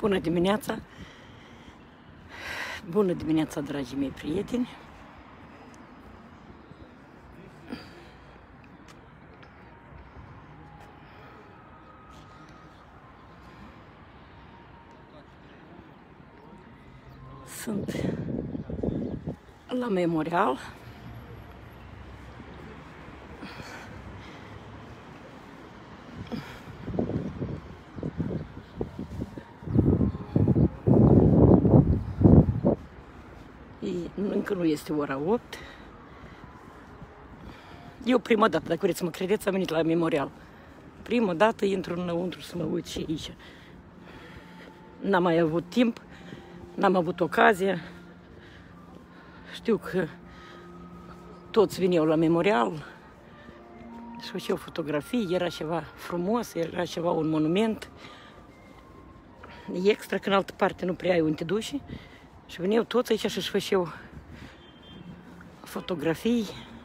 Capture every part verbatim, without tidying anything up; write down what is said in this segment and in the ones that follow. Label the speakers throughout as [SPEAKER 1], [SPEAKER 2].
[SPEAKER 1] Bună dimineața! Bună dimineața, dragii mei prieteni! Sunt la Memorial. Încă nu este ora opt. Eu prima dată, dacă vreți să mă credeți, am venit la Memorial. Prima dată intru înăuntru să mă uit și aici. N-am mai avut timp, n-am avut ocazie. Știu că toți vineau la Memorial și făceau fotografii, era ceva frumos, era ceva, un monument. E extra că în altă parte nu prea ai unde te duci. Și veneau toți aici și își făceau fotografii.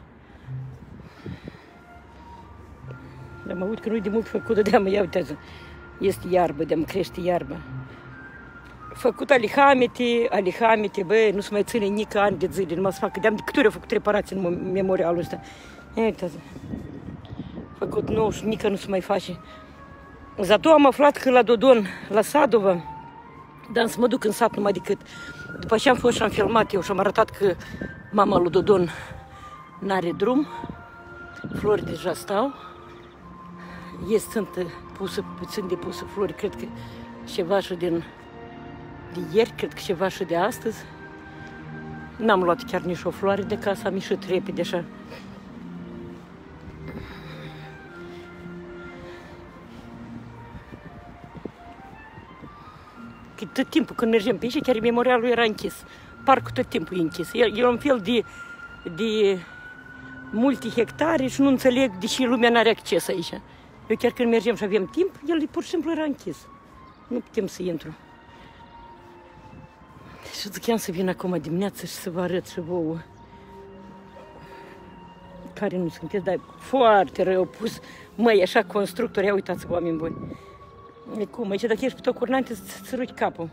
[SPEAKER 1] Dar mă uit că nu-i de mult făcută, de-a mă, ia uitează, este iarbă, de-am crește iarbă. Făcut alihamete, alihamete, bă, nu se mai ține nici ani de zile, numai să facă, de-am câte ori au făcut reparații în memorialul ăsta. Ia uitează, făcut nou și nici nu se mai face. Zato am aflat că la Dodon, la Sadova, dar să mă duc în sat numai decât. După ce am fost și am filmat eu și am arătat că mama lui Dodon n-are drum, flori deja stau, este, sunt pusă, puțin de pusă flori, cred că ceva și din de ieri, cred că ceva și de astăzi. N-am luat chiar nici o floare de casă, am ieșit repede așa. Că tot timpul când mergem pe aici, chiar memorialul era închis. Parcul tot timpul e închis. E un fel de, de multe hectare și nu înțeleg de ce lumea n-are acces aici. Eu chiar când mergem și avem timp, el pur și simplu era închis. Nu putem să intru. Și ziceam să vin acum dimineața și să vă arăt și vouă care nu sunteți, dar foarte rău pus. Măi, așa constructori, ia uitați, oameni buni. E cum, aici dacă ești pe tot curnante, să-ți rugi capul.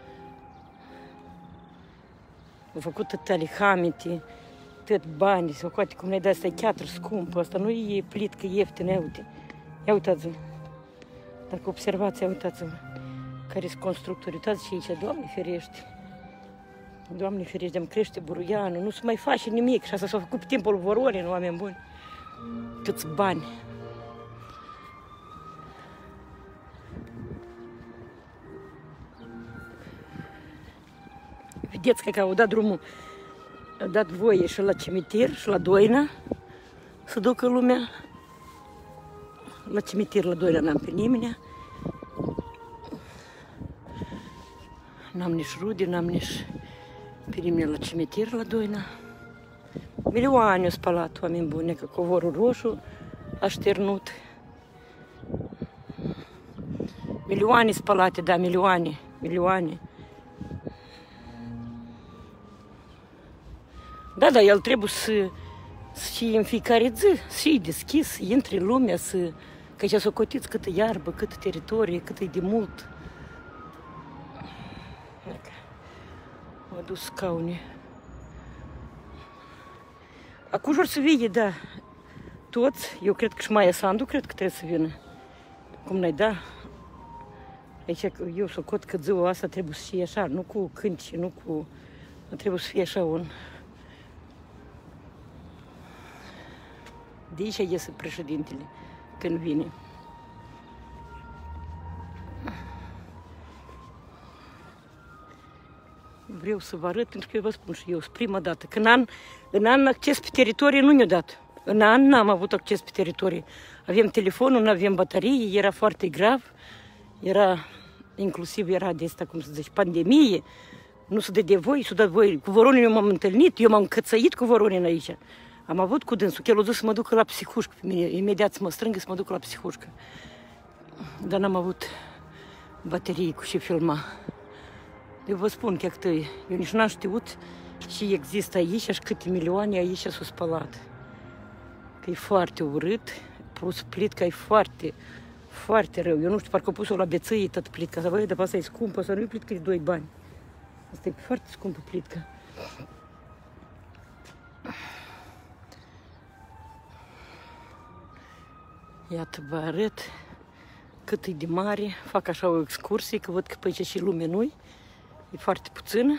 [SPEAKER 1] Au făcut tot alihamete, tot bani, sau poate cum ne-ai dat, asta e chiar scumpă, asta nu e plitcă ieftină, ia uite. Ia uitați-vă. Dacă observați, ia uitați-vă. Care sunt constructori, uitați și aici, Doamne ferește. Doamne ferește, de-mi crește buruianul, nu se mai face nimic și asta s-a făcut pe timpul Voronin, oameni buni. Câți bani. Vedeți că au dat drumul, au dat voie și la cimitir, și la Doina, să ducă lumea. La cimitir, la Doina, n-am pe nimeni. N-am nici rude, n-am nici pe nimeni la cimitir, la Doina. Milioane au spălat, oameni buni, că covorul roșu a șternut. Milioane spălate, da, milioane, milioane. Da, da, el trebuie să, să fie în fiecare zi, să fie deschis, să intre lumea, să... Că aici s-o cotiți câtă iarbă, câtă teritorie, cât e de mult. Am adus scaune. Acum jur să vie, da, toți, eu cred că și Maia Sandu, cred că trebuie să vină. Cum n-ai, da? Aici eu socot că ziua asta trebuie să fie așa, nu cu cânci, nu cu... Trebuie să fie așa un... De aici iese președintele când vine. Vreau să vă arăt, pentru că eu vă spun și eu, sunt prima dată. Când an, în an acces pe teritorie nu ne-a dat. În an n-am avut acces pe teritorie. Avem telefonul, nu avem baterie, era foarte grav. Era, inclusiv era de asta, cum să zici, pandemie. Nu se dă de voi, s-o dat voi. Cu Voronin eu m-am întâlnit, eu m-am cățăit cu Voronin aici. Am avut cu dânsul, că el a dus să mă ducă la psihușcă pe mine, imediat să mă strângă să mă ducă la psihușcă. Dar n-am avut baterie cu ce filma. Eu vă spun că eu nici n-am știut ce există aici și câte milioane aici s-au spălat. Că e foarte urât, plus plitca e foarte Foarte rău. Eu nu știu, parcă pus-o la bețâie tot plitca. Să văd, de asta e scumpă, să nu-i plitcă de doi bani. Asta e foarte scumpă plitcă. Iată, vă arăt cât e de mare. Fac așa o excursie, că văd că pe aici și lume nu-i. E foarte puțină.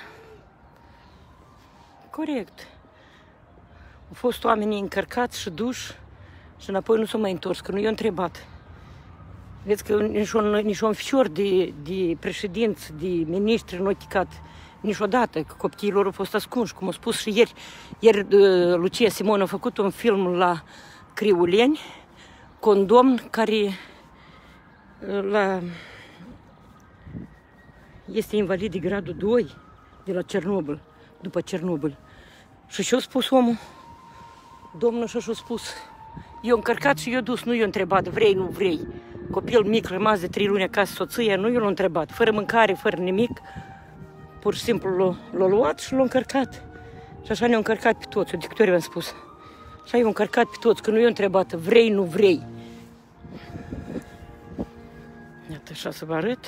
[SPEAKER 1] Corect. Au fost oamenii încărcați și duși și înapoi nu s-au mai întors, că nu i-au întrebat. Vedeți că nici un, nici un fișor de, de președinți, de ministri nu au ticat niciodată, că copiilor au fost ascunși, cum a spus și ieri. Ieri Lucia Simon a făcut un film la Criuleni cu un domn care la, este invalid de gradul doi de la Cernobâl, după Cernobâl. Și ce-a spus omul? Domnul și-a spus, eu încărcat și eu dus, nu i-a întrebat, vrei, nu vrei. Copil mic, rămas de trei luni acasă, soția, nu i-a întrebat, fără mâncare, fără nimic, pur și simplu l-a luat și l-a încărcat. Și așa ne-a încărcat pe toți, de câte ori v-am spus. Așa i-a încărcat pe toți, că nu i-a întrebat, vrei, nu vrei. Iată, așa să vă arăt.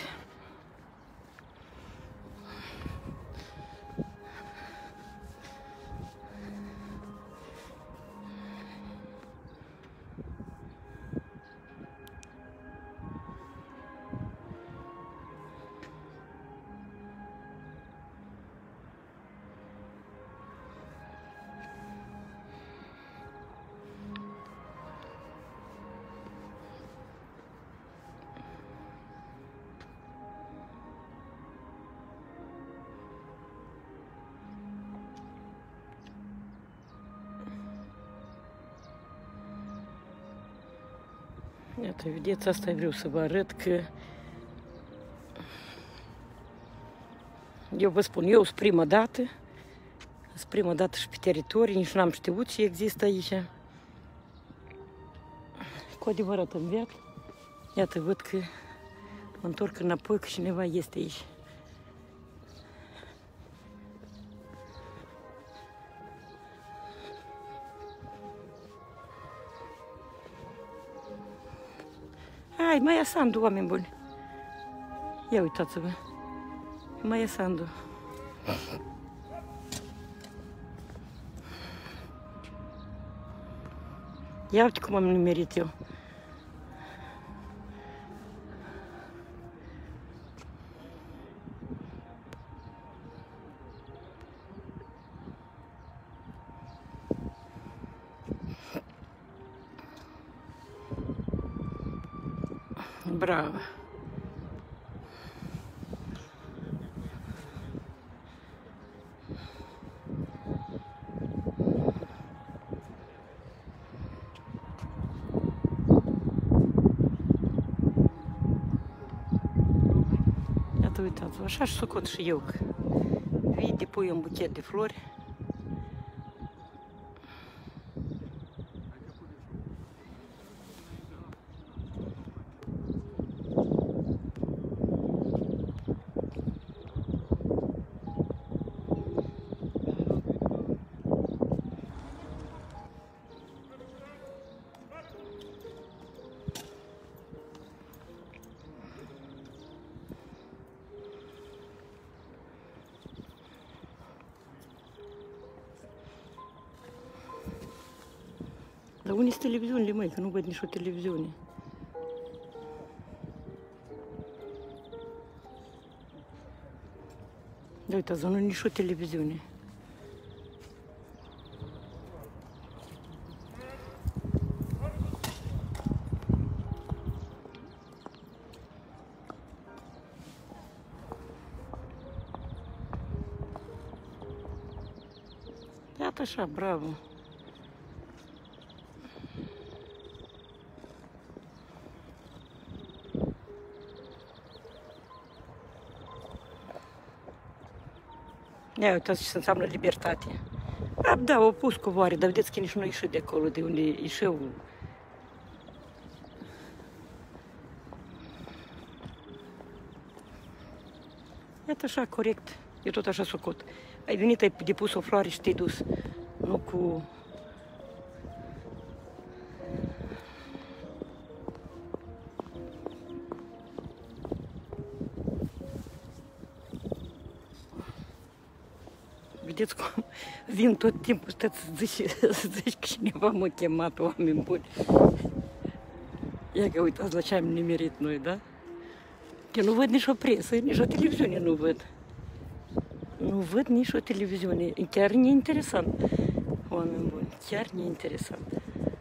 [SPEAKER 1] Iată, vedeți, asta vreau să vă arăt, că eu vă spun, eu sunt prima dată, sunt prima dată și pe teritorii, nici n-am știut ce există aici. Cu adevărat în viață. Iată, văd că mă întorc înapoi, că cineva este aici. Hai, mai ia Sandu, oameni buni. Ia uitați-vă. Mai ia Sandu. Ia uite cum am nimerit eu. Bravo! Iată, uitați-vă, așa și socot și eu, că vii, depui un buchet de flori. Dar unde sunt televiziunile, măi, că nu văd nici o televiziune. Da, uitați, nu nici o televiziune. Iată așa, bravo. Ia uitați ce înseamnă libertate. A, da, au pus covoare, dar vedeți că nici nu ieșit de acolo, de unde ieșeau. Iată așa, corect. Eu tot așa socot. Ai venit, ai depus o floare și te-ai dus. Nu cu... vedeți cum vin tot timpul, stați să zici, să zici că cineva m-a chemat, oameni buni. Ia că uitați la ce am nimerit noi, da? Eu nu văd nici o presă, nici o televiziune nu văd. Nu văd nici o televiziune. E chiar neinteresant, oameni buni, chiar neinteresant.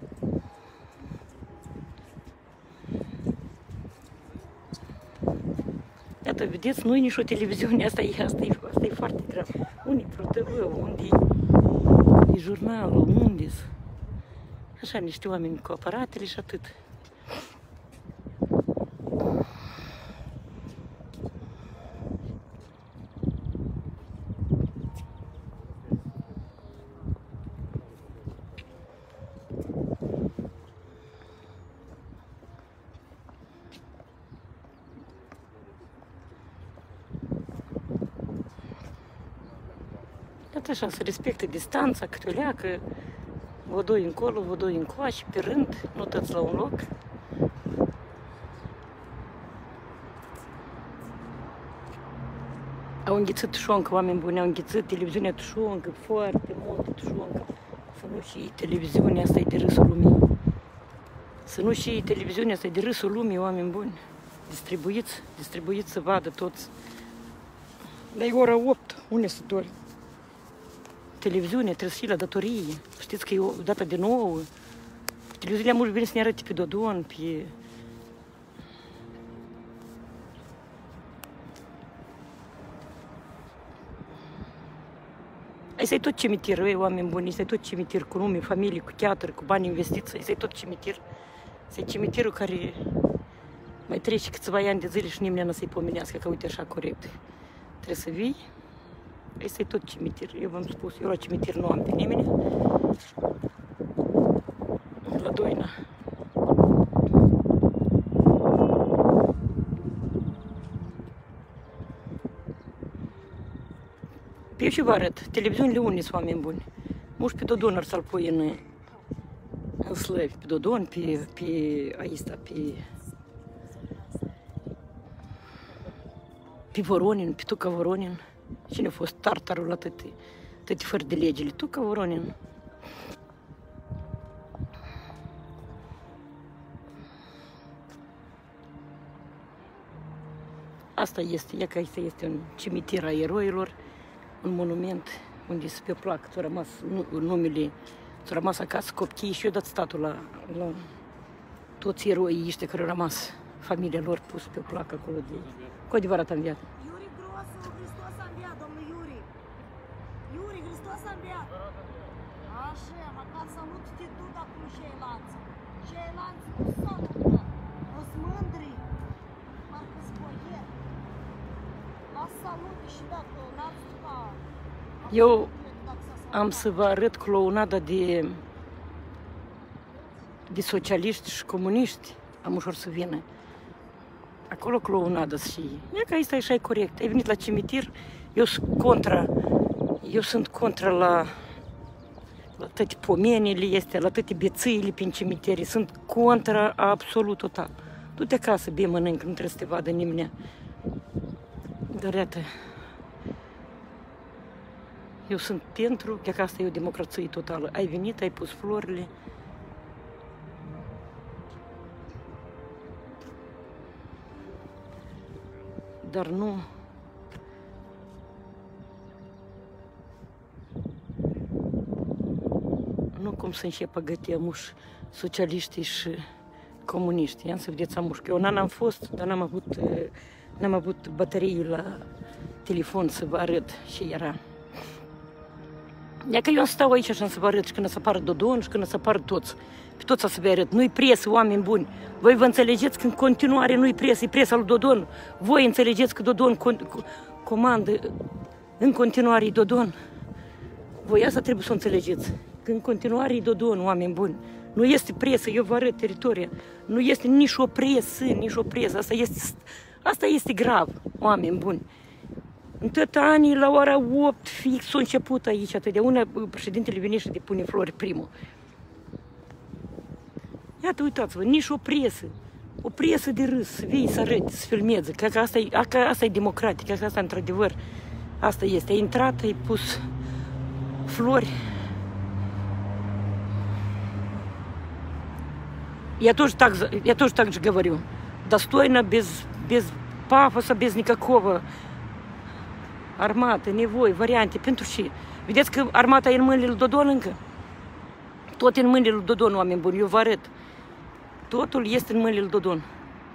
[SPEAKER 1] Iată, vedeți, nu e nici o televiziune, asta e, asta e, asta e foarte grav. Unde e Pro T V, unde e jurnalul, unde -s? Așa, niște oameni cu aparatele și atât. Iată așa, să respecte distanța, câte o leacă, vă doi încolo, vă doi încoace, pe rând, nu toți la un loc. Au înghițit tușoncă, oameni buni, au înghițit televiziunea tușoncă, foarte multe tușoncă. Să nu și televiziunea asta e de râsul lumii. Să nu și televiziunea asta e de râsul lumii, oameni buni. Distribuiți, distribuiți să vadă toți. Dar e ora opt, unde se dor? Televiziune, trebuie să fie la datorie. Știți că e o dată de nouă. Televiziunea mult bine să ne arăte pe Dodon, pe... Asta e tot cimitir, ei, oameni buni, asta e tot cimitir cu nume, familie, cu teatru, cu bani investiți, asta e tot cimitir. Asta e cimitirul care mai trece câțiva ani de zile și nimeni nu să-i pomenească, că uite așa corect. Trebuie să vii. Asta e tot cimitir. Eu v-am spus, eu la cimitir nu am pe nimeni. La Doina. Eu și vă arăt. Televiziunile unde sunt, oameni buni. Muși pe Dodon ar să-l pui în, în Slăvi. Pe Dodon, pe, pe aici, pe... pe Voronin, pe Tuca Voronin. Cine a fost tartarul la tăte, tăte fără de legile? Tuca Voronin. Asta este, ia că asta este un cimitir a eroilor, un monument unde se pe placă, ți-a rămas numele, ți-a rămas acasă copiii și eu dat statul la, la toți eroii ăștia care au rămas, familia lor pus pe placă acolo de... Cu adevărat am viață.
[SPEAKER 2] Așa, măcar salut-te tu dacă nu ceilalți. Ceilalți nu salută. O-s mândri. Parcă-s boieri. Las salute și dacă n-ați ca...
[SPEAKER 1] Eu am să vă arăt clounada de, de socialiști și comuniști. Am ușor să vină. Acolo clounada și... E că asta e așa corect. Ai venit la cimitir, eu sunt contra... Eu sunt contra la... la toate pomenile este, la toate bețâile prin cimiterii, sunt contra absolut total. Du-te acasă, bine mănânc, nu trebuie să te vadă nimeni. Dar iată, eu sunt pentru, că asta e o democrație totală. Ai venit, ai pus florile. Dar nu... Nu cum să înceapă gătea muși socialiștii și comuniști. Ia să vedeți amuși. Eu n-am fost, dar n-am avut, n-am avut baterii la telefon să vă arăt ce era. Ia că eu stau aici așa să vă arăt și când să apară Dodon și când să apară toți. Pe toți să vă arăt. Nu-i presă, oameni buni. Voi vă înțelegeți că în continuare nu-i presă, e presa lui Dodon. Voi înțelegeți că Dodon comandă în continuare Dodon. Voi asta trebuie să o înțelegeți. Că în continuare e Dodon, oameni buni. Nu este presă, eu vă arăt teritoria. Nu este nici o presă, nici o presă. Asta este, asta este grav, oameni buni. În tot anii, la ora opt, fix s-a început aici. Totdeauna președintele vine și depune flori primul. Iată, uitați-vă, nici o presă. O presă de râs, vei să arăți, să filmeze. Că asta e, că asta e democratic, că asta într-adevăr, asta este. Ai intrat, ai pus Flori. Я тоже так, я тоже так же говорю. Достойно, без, без пафоса, без никакого armată, nevoi, variante. Pentru ce? Vedeți că armata e în mâinile lui Dodon încă? Tot e în mâinile lui Dodon, oameni buni, eu vă arăt. Totul este în mâinile lui Dodon.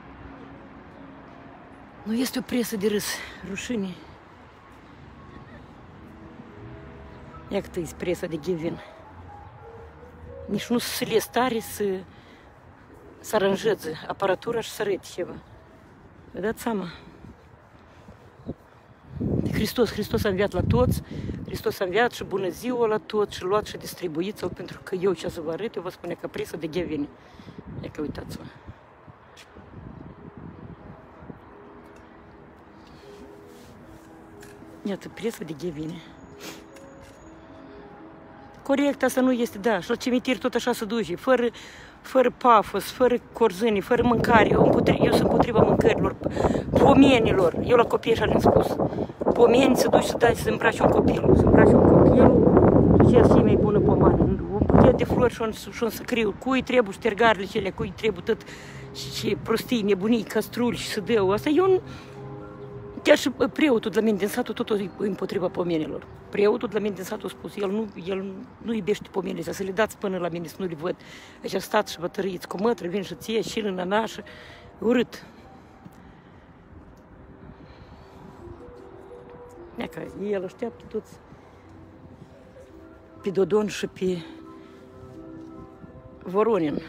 [SPEAKER 1] Nu este o presă de râs, rușine. Ia câtă e presa de Ghevin. Nici nu se le stare să, să aranjeze aparatura și să arăte ceva. Vă dați seama? De Hristos, Hristos a înviat la toți, Hristos a înviat și bună ziua la toți și luați și distribuiți-l, pentru că eu ce să vă arăt, eu vă spune că presă de Ghevin. Ia că uitați-vă. Iată, presă de Ghevin. Corect, asta nu este, da, și la cimitir tot așa se duce, fără, fără pafos, fără corzâni, fără mâncare. Eu, împotri, eu sunt împotriva mâncărilor, pomenilor. Eu la copii așa le-am spus. Pomeni să duci să dai să îmbraci un copil, să îmbraci un copil, ce ar fi mai bună pomană. Un buchet de flori și un săcriu, cui trebuie ștergarele cele, cui trebuie tot și prostii, nebunii, castruli și să dău. Asta eu chiar și preotul de la mine din satul tot e împotriva pomenilor. Preotul de la mine din satul a spus, el nu, el nu iubește pomenile, să le dați până la mine, să nu le văd. Așa stați și vă tărâiți cu mătră, vin și ție, și în nașă, urât. Iaca, el așteaptă toți pe Dodon și pe Voronin.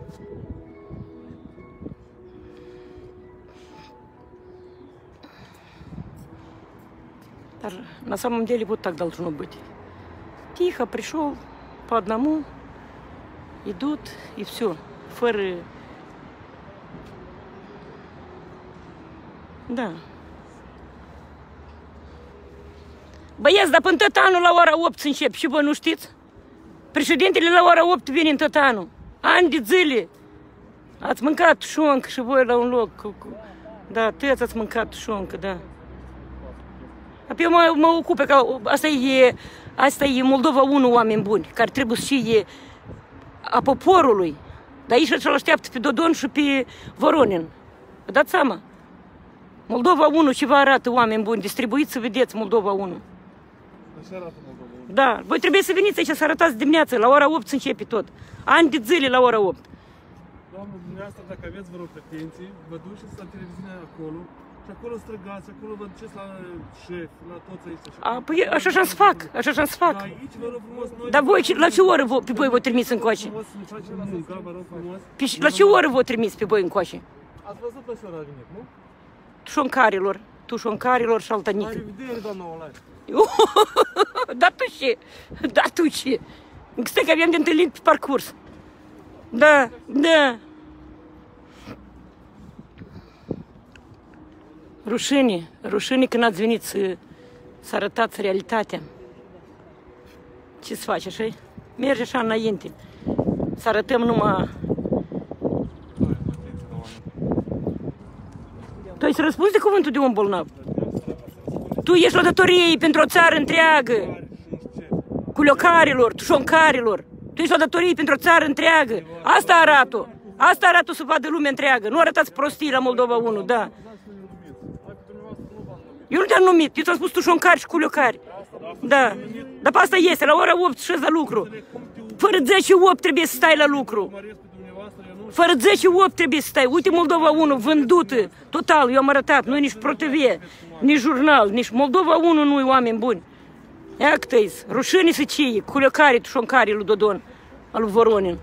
[SPEAKER 1] Dar на самом деле вот так должно быть. Тихо пришел по одному, идут и все. Феры. Da. Băieți, dar până tot anul la ora opt se încep și voi nu știți? Președintele la ora opt vine în tot anul. Ani de zile. Ați mâncat șoncă și voi la un loc. Da, tăți ați mâncat șoncă, da. Eu mă, mă ocupe că asta e, asta e Moldova unu, oameni buni, care trebuie să fie a poporului. Dar aici îl așteaptă pe Dodon și pe Voronin. Vă dați seama? Moldova unu ce vă arată, oameni buni, distribuiți să vedeți Moldova unu.
[SPEAKER 3] Așa arată Moldova unu.
[SPEAKER 1] Da, voi trebuie să veniți aici să arătați dimineața, la ora opt se începe tot. Ani de zile la ora opt.
[SPEAKER 3] Doamnă, dumneavoastră, dacă aveți vreo pretenții, vă duceți la televiziunea acolo și acolo străgați, acolo vă duceți la șef, la toți aici.
[SPEAKER 1] A, păi așa așa să fac, așa așa să fac.
[SPEAKER 3] Dar aici vă rog frumos, noi...
[SPEAKER 1] Dar voi, la ce oră pe voi vă trimis încoace?
[SPEAKER 3] Munca, vă rog frumos.
[SPEAKER 1] La ce oră vă trimis pe voi încoace?
[SPEAKER 3] Ați văzut pe sora a venit, nu?
[SPEAKER 1] Șoncarilor, tușoncarilor și altănică.
[SPEAKER 3] La revedere, doamna Olai.
[SPEAKER 1] Da tu ce? Da tu ce? Stai că aveam de întâlnit pe parcurs. Da, da. Rușine, rușine când ați venit să, să arătați realitatea. Ce să faci, așa? Mergi așa înainte. Să arătăm numai... Tu ai să răspunzi de cuvântul de om bolnav. Tu ești la datorie pentru o țară întreagă. Culiocarilor, tușoncarilor. Tu ești la datorie pentru o țară întreagă. Asta arată. Asta arată să vadă lumea întreagă. Nu arătați prostii la Moldova unu, da. Eu nu te-am numit, eu ți-am spus tușoncari și culiocari. Da, dar pe asta este, la ora opt șezi la lucru. Fără zece opt trebuie să stai la lucru. Fără zece opt trebuie să stai. Uite Moldova unu, vândută, total, eu am arătat, nu e nici ProTV, nici jurnal, nici Moldova unu nu e, oameni buni. Ia câtă-i, rușine să cei, culiocarii, tușoncarii lui Dodon, al lui Voronin.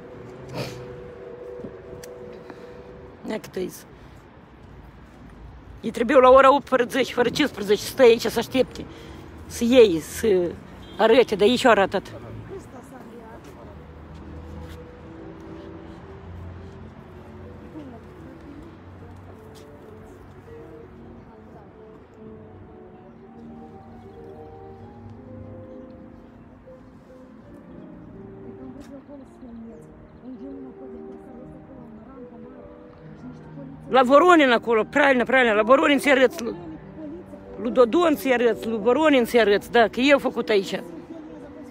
[SPEAKER 1] Ia câtă-i. Ei trebuiau la ora opt fără zece, fără cincisprezece, să stai aici să aștepte, să iei, să arăte, dar ei și-au arătat. La Voronin acolo, правильно, правильно, la Voronin ți arăți, lui Dodon ți arăți, lui Voronin ți arăți, da, că eu am făcut aici.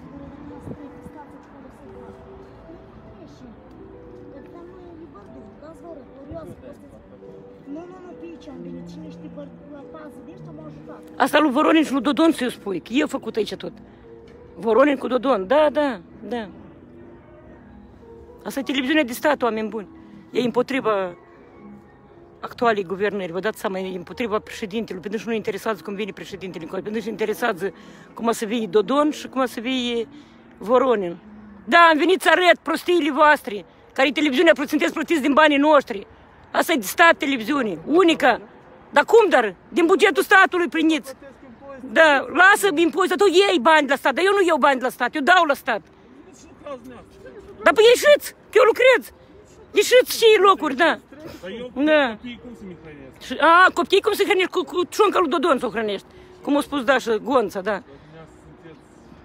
[SPEAKER 2] vreau să postez. Nu, nu, nu, pe aici am venit. Cine știe pe pază de ăștia m-au ajutat.
[SPEAKER 1] Asta lui Voronin și lui Dodon să-i spui, că eu făcut aici tot. Voronin cu Dodon, da, da, da. Asta e televiziunea de stat, oameni buni. E împotriva actualei guvernări, vă dați seama, e împotriva președintelui, pentru că nu interesează cum vine președintele, pentru că interesează cum o să vie Dodon și cum o să vie Voronin. Da, am venit să arăt prostiile voastre, care televiziunea sunteți plătiți din banii noștri. Asta e de stat televiziune, unica. Dar cum dar? Din bugetul statului priniți. Da, lasă impozit, tu iei bani de la stat, dar eu nu iau bani de la stat, eu dau la stat. Dar păi ieșiți, că eu lucrez. Ieșiți și locuri, da.
[SPEAKER 3] Dar eu
[SPEAKER 1] Da.
[SPEAKER 3] copiii cum să mi hrănesc?
[SPEAKER 1] Și- A, copiii cum se hrănești? Cu, cu ciunca lui Dodon să o hrănești. Cum a spus Dașa Gonța, da.
[SPEAKER 3] Dumneavoastră sunteți...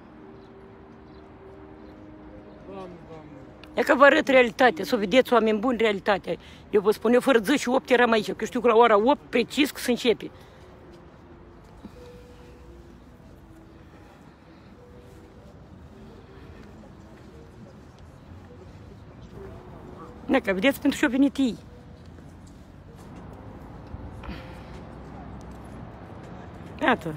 [SPEAKER 3] Doamne, Doamne.
[SPEAKER 1] E că vă arăt realitatea, să o vedeți, oameni buni, realitatea. Eu vă spun, eu fără zece și opt eram aici, că eu știu că la ora opt precis că se începe. Da, că vedeți, pentru ce au venit ei. Iată.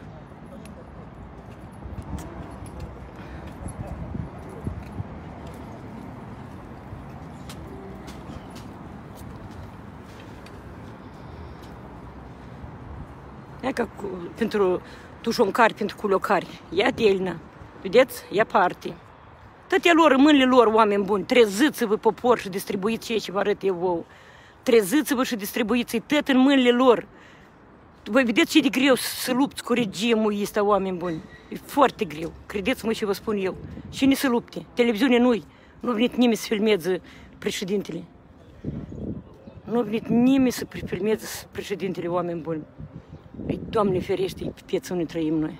[SPEAKER 1] E ca cu, pentru tușoncari, pentru culocari. Ia delna. Vedeți? Ia parte. Toate lor, în mâinile lor, oameni buni, treziți-vă popor și distribuiți ceea ce vă arăt eu vouă. Treziți-vă și distribuiți-i tot în mâinile lor. Voi vedeți ce de greu să lupți cu regimul ăsta, oameni buni. E foarte greu. Credeți-mă ce vă spun eu. Cine să lupte? Televiziune nu-i. Nu a venit nimeni să filmeze președintele. Nu a venit nimeni să filmeze președintele, oameni buni. Ei, Doamne ferește, pe pieță unde trăim noi.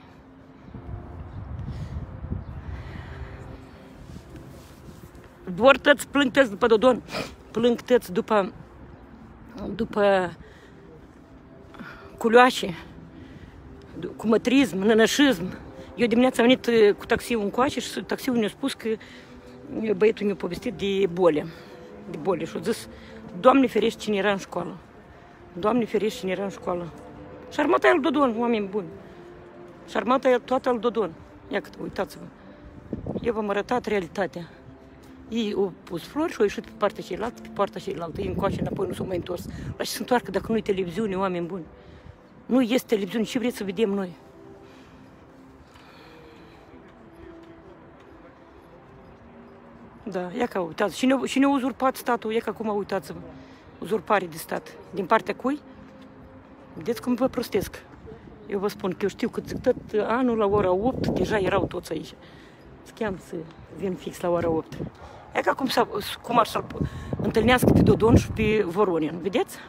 [SPEAKER 1] Vor tăți, plâng tăți după Dodon, plâng tăți după, după culioașe, cu mătrism, nănășism. Eu dimineața am venit cu taxiul încoace și taxiul ne-a spus că băietul ne-a povestit de bole, de bole și a zis, Doamne ferește cine era în școală, Doamne ferește cine era în școală. Și armata e al Dodon, oameni buni. Și armata e toată al Dodon. Ia că uitați-vă. Eu v-am arătat realitatea. Ei au pus flori și au ieșit pe partea cealaltă, pe partea cealaltă. Ei încoace înapoi, nu s-au mai întors. La ce se întoarcă dacă nu-i televiziune, oameni buni? Nu este televiziune, ce vreți să vedem noi? Da, ia că uitați. Și ne-a și ne uzurpat statul, ia că acum uitați-vă. Uzurpare de stat. Din partea cui? Vedeți cum vă prostesc. Eu vă spun că eu știu că tot anul la ora opt deja erau toți aici. Schiam să vin fix la ora opt. E ca cum, cum ar să-l întâlnească pe Dodon și pe Voronin. Vedeți?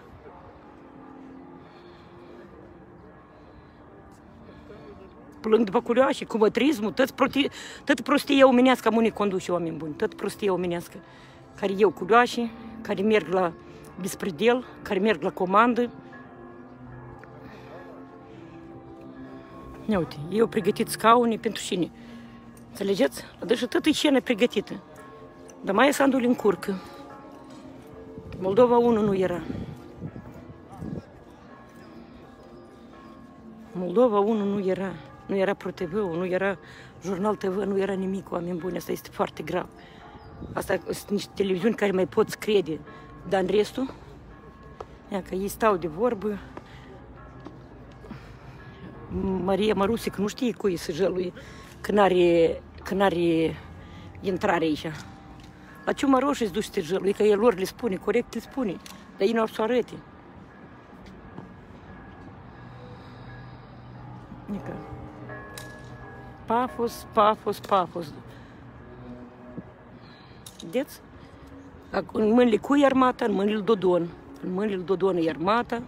[SPEAKER 1] Plâng după culioașe, cu mătrismul, tot, proti, tot prostia omenească am unii conduși, oameni buni. Tot prostia omenească. Care iau culioașe, care merg la bespredel, care merg la comandă. Ia uite, eu pregătit scaune pentru cine? Înțelegeți? Deci tot e scenă pregătită. Dar mai e Sandul în curcă. Moldova unu nu era. Moldova unu nu era. Nu era ProTV, nu era Jurnal T V, nu era nimic, oameni buni. Asta este foarte grav. Asta sunt niște televiziuni care mai pot crede. Dar în restul, ia că ei stau de vorbă. Maria Marusic nu știe cui să jăluie când are, când are intrare aici. La Ciuma Roșie îți duci să te jălui, că el lor le spune, corect le spune, dar ei nu ar să o arăte. Nică. Pafos, pafos, pafos. Vedeți? În mâinile cui e armata? În mâinile Dodon. În mâinile Dodon e armata.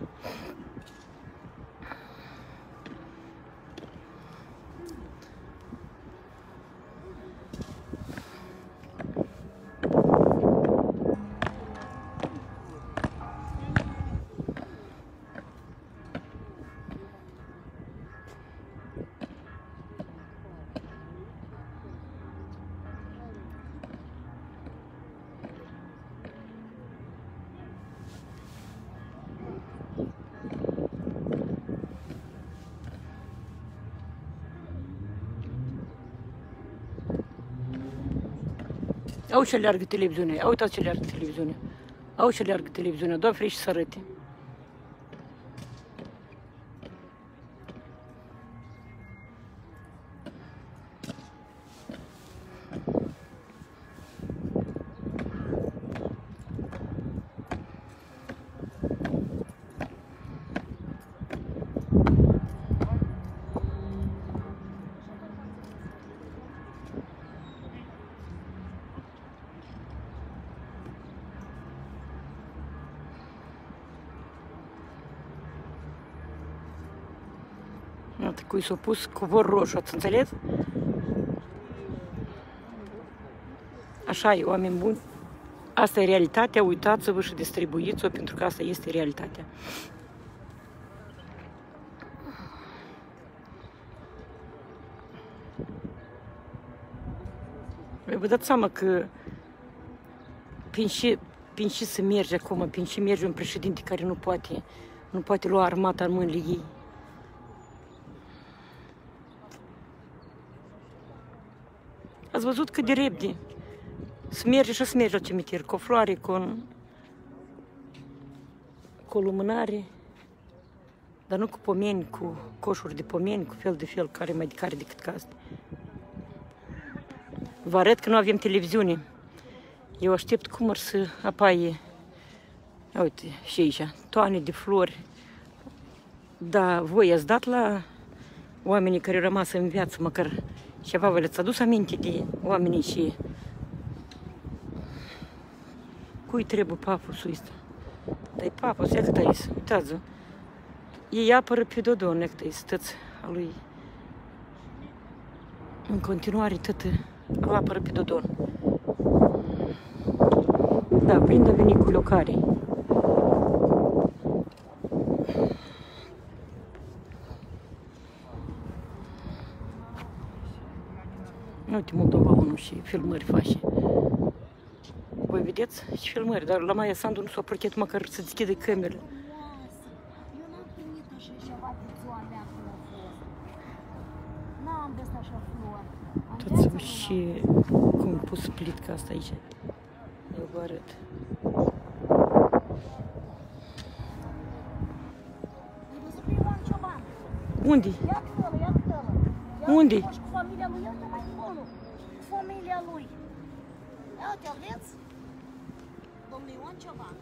[SPEAKER 1] Au ce leargă televiziunea, au uitați ce leargă televiziunea. Au ce leargă televiziunea, Doamne ferește să arăte. Iată cui s-a pus covor roșu, ați înțeles? Așa e, oameni buni. Asta e realitatea, uitați-vă și distribuiți-o, pentru că asta este realitatea. Vă dați seama că prin ce, prin ce să merge acum, prin ce merge un președinte care nu poate, nu poate lua armata în mâinile ei. Ați văzut cât de repede să merge și să merge la cimitir, cu o floare, cu, un, cu o lumânare, dar nu cu pomeni, cu coșuri de pomeni, cu fel de fel, care mai de care decât ca asta. Vă arăt că nu avem televiziune. Eu aștept cum ar să apaie, uite, și aici, toane de flori. Da, voi ați dat la oamenii care au rămas în viață, măcar ceva vă le-ați adus aminte de oamenii și cui trebuie papusul ăsta? Dar-i papus, ia cât aici, uitați-vă. Ei apără pe Dodon, iată, stăți a lui. În continuare, tătă, îl apără pe Dodon. Da, prind a venit cu locarii. Uite, Moldova unu și filmări face. Voi vedeți și filmări, dar la Maia Sandu nu s-a plătit măcar să deschide camerele.
[SPEAKER 2] Eu n-am primit așa ceva de ziua mea când a fost. N-am văzut așa flori.
[SPEAKER 1] Uitați-vă și cum e pus plitca asta aici. Eu vă arăt.
[SPEAKER 2] Ai văzut pe Ioan Cioban?
[SPEAKER 1] Unde?
[SPEAKER 2] Iată-l, iată-l.
[SPEAKER 1] Unde?
[SPEAKER 2] Iată-l și cu familia lui, iată mai acolo. Cu familia lui. Iată, aveți? Domnul Ioan Cioban.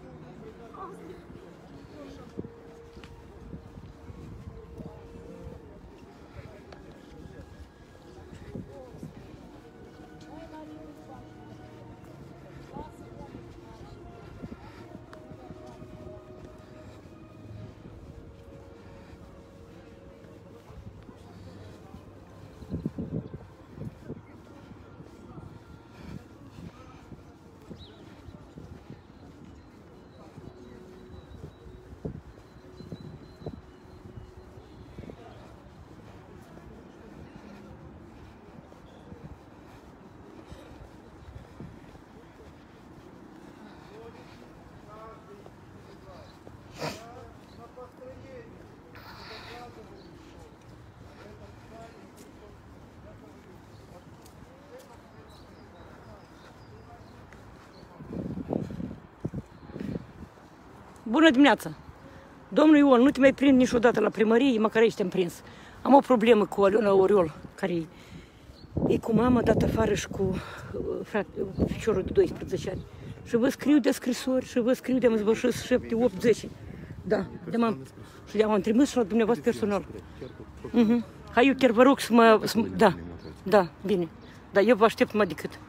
[SPEAKER 1] Bună dimineața! Domnul Ion, nu te mai prind niciodată la primărie, măcar aici te-am prins. Am o problemă cu Aliona Oriol, care e cu mama dat afară și cu frate, ficiorul de doisprezece ani. Și vă scriu de scrisori, și vă scriu de-am zvârșit șapte, opt, zece. Da, de-am și le-am trimis și la dumneavoastră personal. Uh-huh. Hai, eu chiar vă rog să mă... Să mă da, da, bine. Da, eu vă aștept mai decât.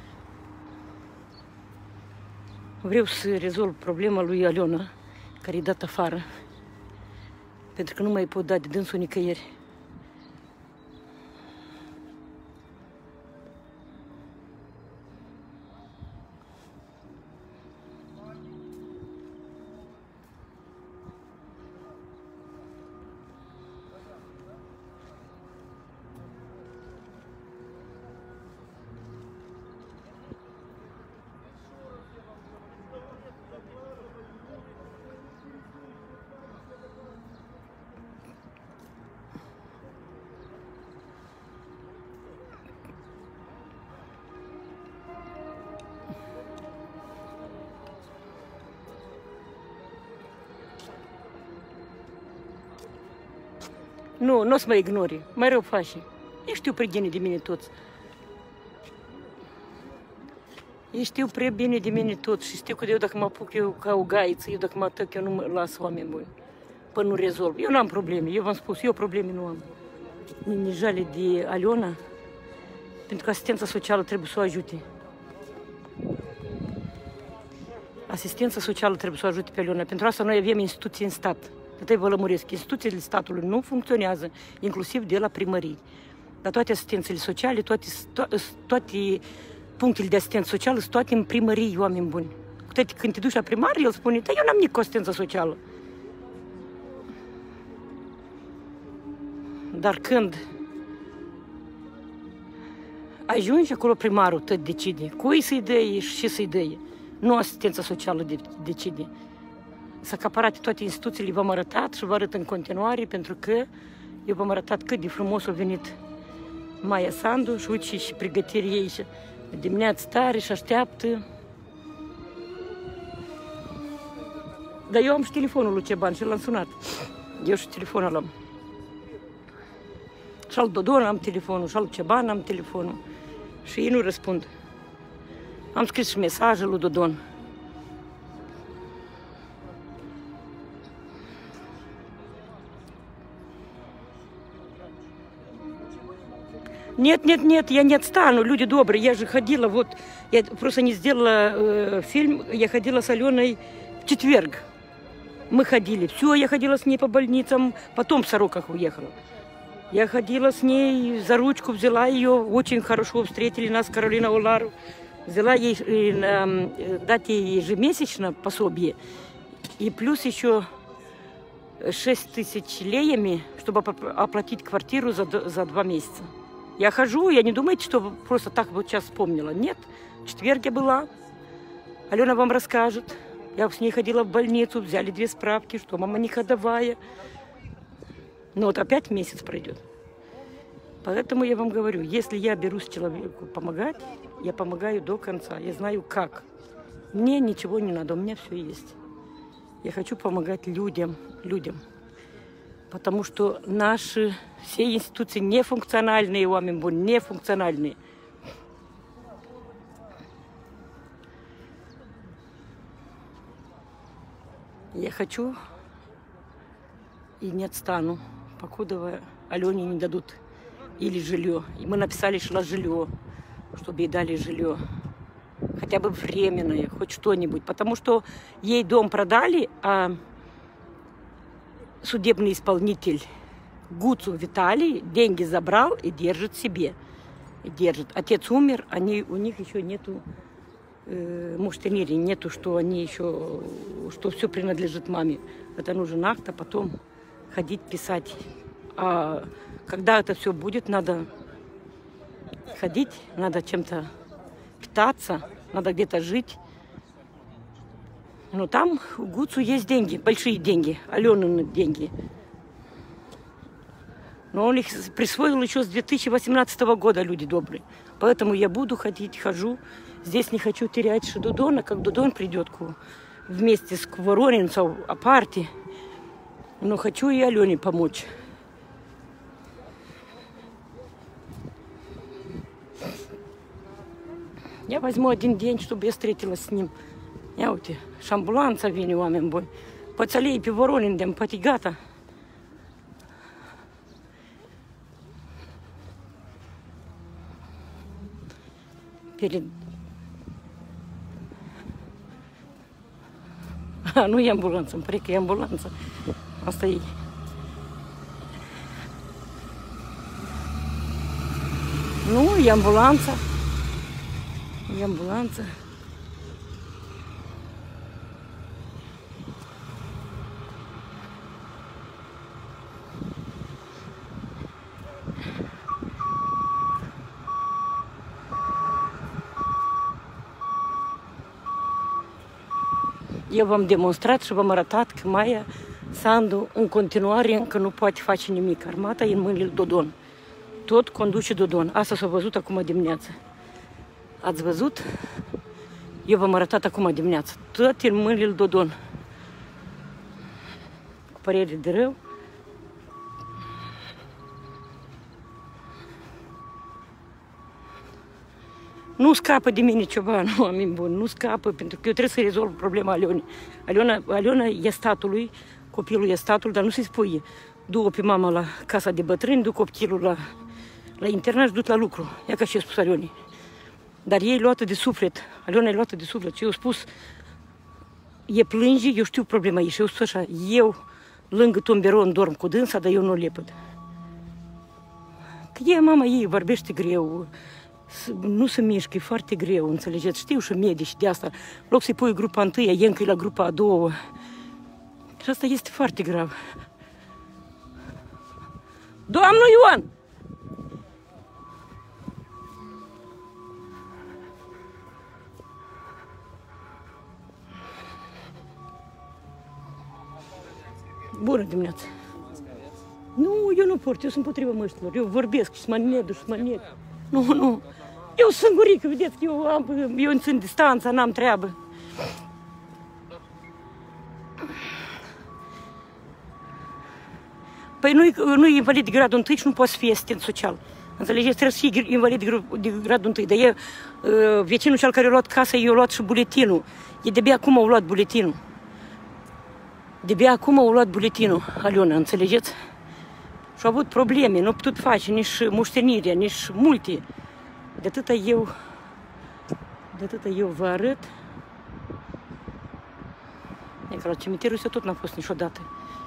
[SPEAKER 1] Vreau să rezolv problema lui Aliona, care e dat afară, pentru că nu mai pot da de dânsul nicăieri. Nu, nu o să mă ignori. Mai rău faci. Ei știu prea bine de mine toți. Ei știu prea bine de mine toți și știu că eu dacă mă apuc eu ca o gaiță, eu dacă mă atâc, eu nu mă las oameni buni. Până nu rezolv. Eu nu am probleme. Eu v-am spus, eu probleme nu am. Nici jale de Aliona, pentru că asistența socială trebuie să o ajute. Asistența socială trebuie să o ajute pe Aliona. Pentru asta noi avem instituții în stat. Atât vă lămuresc. Instituțiile statului nu funcționează, inclusiv de la primării. Dar toate asistențele sociale, toate, to toate punctele de asistență socială sunt toate în primării, oameni buni. Cu toate când te duci la primar, el spune, da, eu n-am nici asistență socială. Dar când ajungi acolo, primarul tot decide cui să-i dăie și ce să-i dăie. Nu asistența socială de decide. S-a acaparat toate instituțiile, v-am arătat și vă arăt în continuare, pentru că eu v-am arătat cât de frumos a venit Maia Sandu și uite și pregătirea ei și dimineața tare și așteaptă. Dar eu am și telefonul lui Ceban și l-am sunat. Eu și telefonul am. Și al Dodon am telefonul, și al Ceban am telefonul. Și ei nu răspund. Am scris și mesajul lui Dodon. Нет, нет, нет, я не отстану, люди добрые. Я же ходила, вот, я просто не сделала э, фильм, я ходила с Аленой в четверг. Мы ходили, все, я ходила с ней по больницам, потом в Сороках уехала. Я ходила с ней, за ручку взяла ее, очень хорошо встретили нас, Каролина Олару. Взяла ей, э, дать ей ежемесячно пособие, и плюс еще шесть тысяч леями, чтобы оплатить квартиру за, за два месяца. Я хожу, я не думайте, что просто так вот сейчас вспомнила. Нет, в четверг я была. Алена вам расскажет. Я с ней ходила в больницу, взяли две справки, что мама не ходовая. Но вот опять месяц пройдет. Поэтому я вам говорю, если я берусь человеку помогать, я помогаю до конца. Я знаю как. Мне ничего не надо, у меня все есть. Я хочу помогать людям, людям. Потому что наши все институции нефункциональные, нефункциональные. Я хочу и не отстану, покуда Алене не дадут или жилье. И мы написали, шла жилье, чтобы ей дали жилье. Хотя бы временное, хоть что-нибудь. Потому что ей дом продали, а судебный исполнитель Гуцу Виталий деньги забрал и держит себе. И держит. Отец умер, они, у них еще нету э, муштенери, нету, что они еще, что все принадлежит маме. Это нужен акт, а потом ходить писать. А когда это все будет, надо ходить, надо чем-то питаться, надо где-то жить. Но там у Гуцу есть деньги, большие деньги, Аленины деньги. Но он их присвоил еще с две тысячи восемнадцатого года, люди добрые. Поэтому я буду ходить, хожу. Здесь не хочу терять Додона, как Додон придет к, вместе с Воронинцем, апарте. Но хочу и Алене помочь. Я возьму один день, чтобы я встретилась с ним. Я вот și ambulanța vine, oameni buni. Poți să-l iei pe Voronin de împătigata. Перед... А, nu e ambulanță, îmi pare că e ambulanță. Asta e. Nu, e ambulanță. E ambulanță. Eu v-am demonstrat și v-am arătat că Maia Sandu în continuare încă nu poate face nimic. Armata e în mâinile lui Dodon. Tot conduce Dodon. Asta s-a văzut acum dimineață. Ați văzut? Eu v-am arătat acum dimineață. Tot e în mâinile lui Dodon. Cu părere de rău. Nu scapă de mine Cioban, oameni buni, nu scapă, pentru că eu trebuie să rezolv problema Alionei. Aliona, Aliona e statului, copilul e statul, dar nu se spui. Du-o pe mama la casa de bătrâni, duc copilul la, la internat și duc la lucru. Ia ca și a spus Alionei. Dar ei luată de suflet, Aliona e luată de suflet și eu spus, e plânge, eu știu problema ei și eu spus așa, eu lângă tomberon dorm cu dânsa, dar eu nu o lepăd. Că e mama ei, vorbește greu, nu se mișcă, e foarte greu, înțelegeți? Știu și medici de asta. În loc să-i pui grupa întâia, e încă la grupa a doua. Și asta este foarte grav. Doamnul Ioan! Bună dimineața! Nu, eu nu port, eu sunt împotriva măștilor. Eu vorbesc și mă nedu și mă nedu. Nu, nu. Eu sunt gurică, vedeți, eu, am, eu îmi țin distanța, n-am treabă. Păi nu, nu e invalid de gradul întâi și nu poate să fie asistent social. Înțelegeți? Trebuie să fie invalid de gradul întâi. Dar e uh, vecinul cel care a luat casa, i-a luat și buletinul. E de-abia acum au luat buletinul. De-abia acum au luat buletinul, Aliona, înțelegeți? Și au avut probleme, nu au putut face nici moștenirea, nici multe. De atâta eu, de atâta eu vă arăt. E că la cimitirul ăsta tot n-a fost niciodată.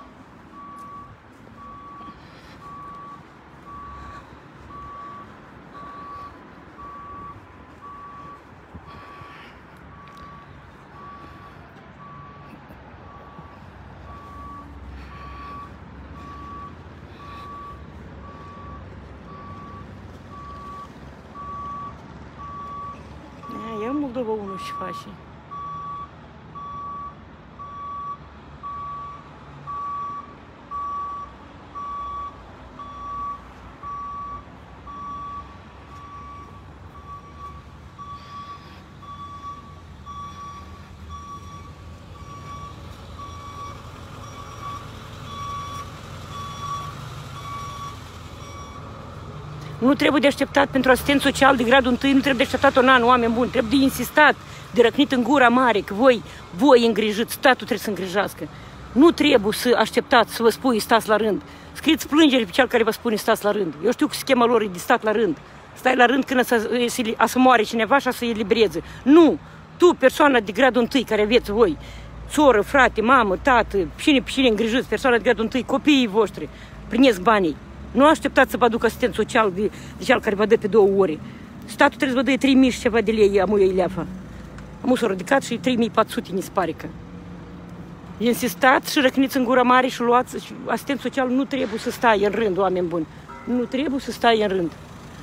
[SPEAKER 1] Eu Moldova unu și face. Nu trebuie de așteptat pentru asistent social de gradul întâi, nu trebuie de așteptat un an, oameni buni, trebuie de insistat, de răcnit în gura mare, că voi, voi îngrijiți, statul trebuie să îngrijească. Nu trebuie să așteptați să vă spui stați la rând. Scrieți plângeri pe cel care vă spune stați la rând. Eu știu că schema lor e de stat la rând. Stai la rând când să, să, să moare cineva și să elibereze. Nu! Tu, persoana de gradul întâi care aveți voi, soră, frate, mamă, tată, cine pe cine îngrijiți, persoana de gradul întâi, copiii voștri, primesc banii. Nu așteptați să vă aducă asistent social de, de cel care vă dă pe două ore. Statul trebuie să vă dă trei mii și ceva de lei, amuia ileafa. Amu s-a ridicat și trei mii patru sute, ni se pare că. Insistați și răcniți în gura mare și luați. Și asistent social nu trebuie să stai în rând, oameni buni. Nu trebuie să stai în rând.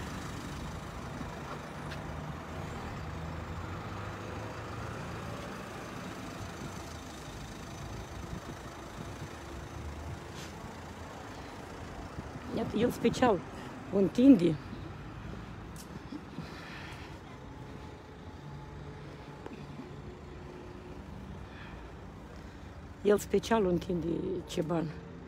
[SPEAKER 1] Iată, el special o întinde. El special o întinde Ceban.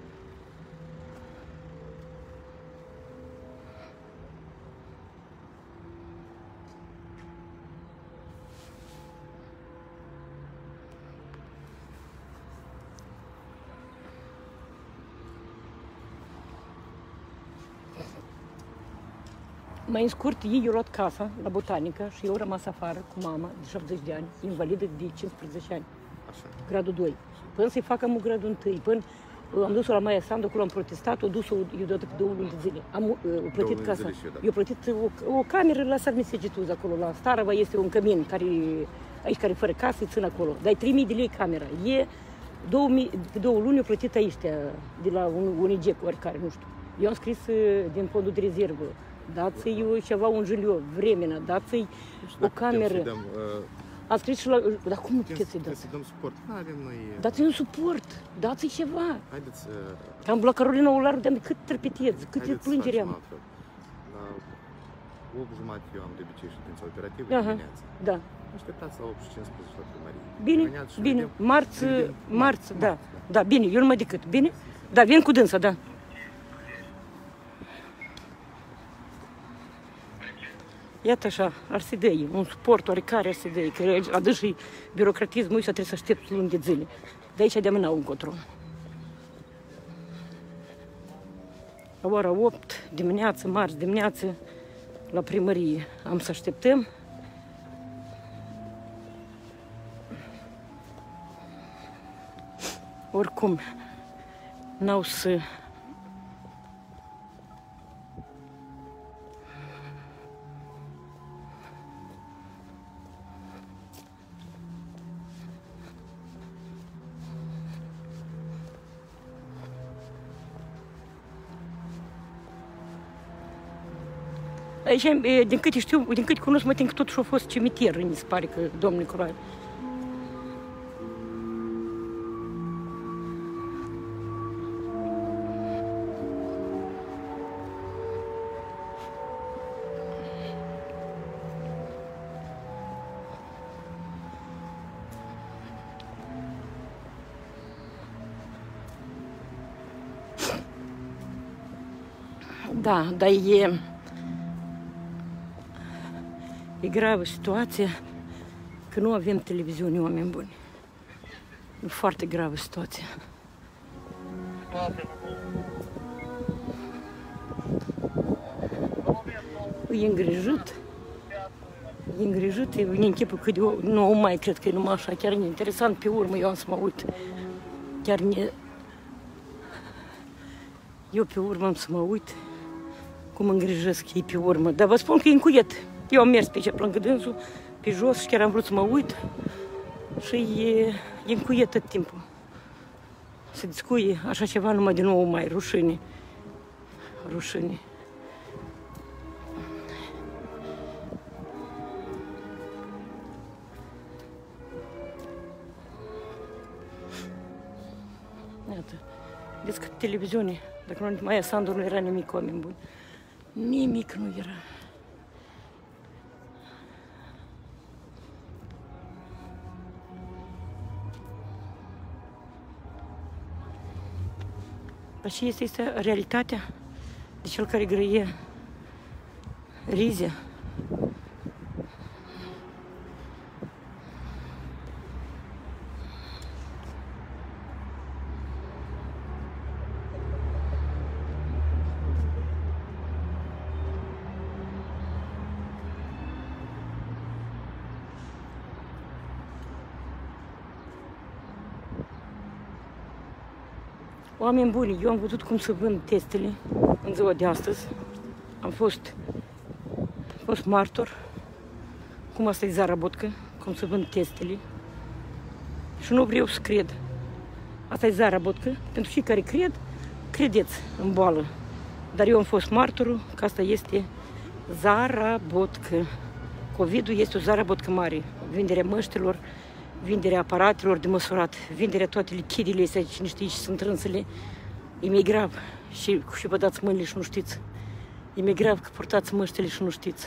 [SPEAKER 1] Mai în scurt, ei au luat casa la botanică și eu rămas afară cu mama de șaptezeci de ani, invalidă de cincisprezece ani, așa. Gradul doi. Până să-i facă mu gradul întâi, până am dus-o la Maia Sandu, acolo am protestat, o dus-o, eu dată pe două luni de zile. Am uh, plătit casa. Eu plătit o, o cameră la Sarmisegituz acolo, la Starova este un cămin care, aici care fără casă, îi țin acolo. Dai trei mii de lei camera. E două mii, pe două luni eu plătit aici, de la un, un I G E C oricare, nu știu. Eu am scris din fondul de rezervă. Dați-i ceva, un jiliu, vremenă, dați-i o cameră. Dăm, uh... Am scris și la... Dar cum nu puteți să-i dați?
[SPEAKER 4] Să dăm suport. Nu avem noi...
[SPEAKER 1] Dați-i un suport, dați-i ceva.
[SPEAKER 4] Haideți să...
[SPEAKER 1] Am la Carolina Olaru, de cât trăpiteți, câte plângeri am.
[SPEAKER 4] La opt jumate eu am de obicei ședința operativă dimineața.
[SPEAKER 1] Da.
[SPEAKER 4] Așteptați la opt și cincisprezece la primărie.
[SPEAKER 1] Bine, bine. Marți, marți, da. Da, bine, eu numai decât. Bine? Da, vin cu dânsa, da. Iată așa, ar să idei, un suport oarecare ar să idei, că adânc și birocratismul ăsta trebuie să aștepți luni de zile. De aici de mânau încotro. La ora opt dimineață, marți dimineață, la primărie am să așteptăm. Oricum, n-au să... Aici, din câte știu, din câte cunosc, mă tin că totuși a fost cimitir, mi se pare că domnul Nicolae. Da, dar e... E gravă situația că nu avem televiziune, oameni buni. E foarte gravă situația. E îngrijit. E îngrijit, e în închipul că eu nu mai cred că e numai așa. Chiar e interesant pe urmă, eu am să mă uit. Chiar ne... Eu pe urmă am să mă uit cum îngrijesc ei pe urmă. Dar vă spun că e încuiet. Eu am mers pe ce plângă dânsul, pe jos și chiar am vrut să mă uit și e, e încuiet tot timpul. Se discuie așa ceva numai de nou mai rușine. Rușine. Iată. Vedeți că televiziune, dacă nu mai Sandu, nu era nimic, oameni buni. Nimic nu era. Și este, este realitatea de cel care grăie rizia. Oameni buni, eu am văzut cum se vând testele în ziua de astăzi. Am fost, am fost martor cum asta e Zarabotcă, cum se vând testele. Și nu vreau să cred. Asta e Zarabotcă. Pentru cei care cred, credeți în boală. Dar eu am fost martorul că asta este Zarabotcă. COVID-ul este o Zarabotcă mare. Vinderea măștilor, vinderea aparatelor de măsurat, vinderea toate lichidele astea, cine știe și sunt rânsele, e mai grav. Și, și vă dați mâinile și nu știți. E mai grav că purtați măștile și nu știți.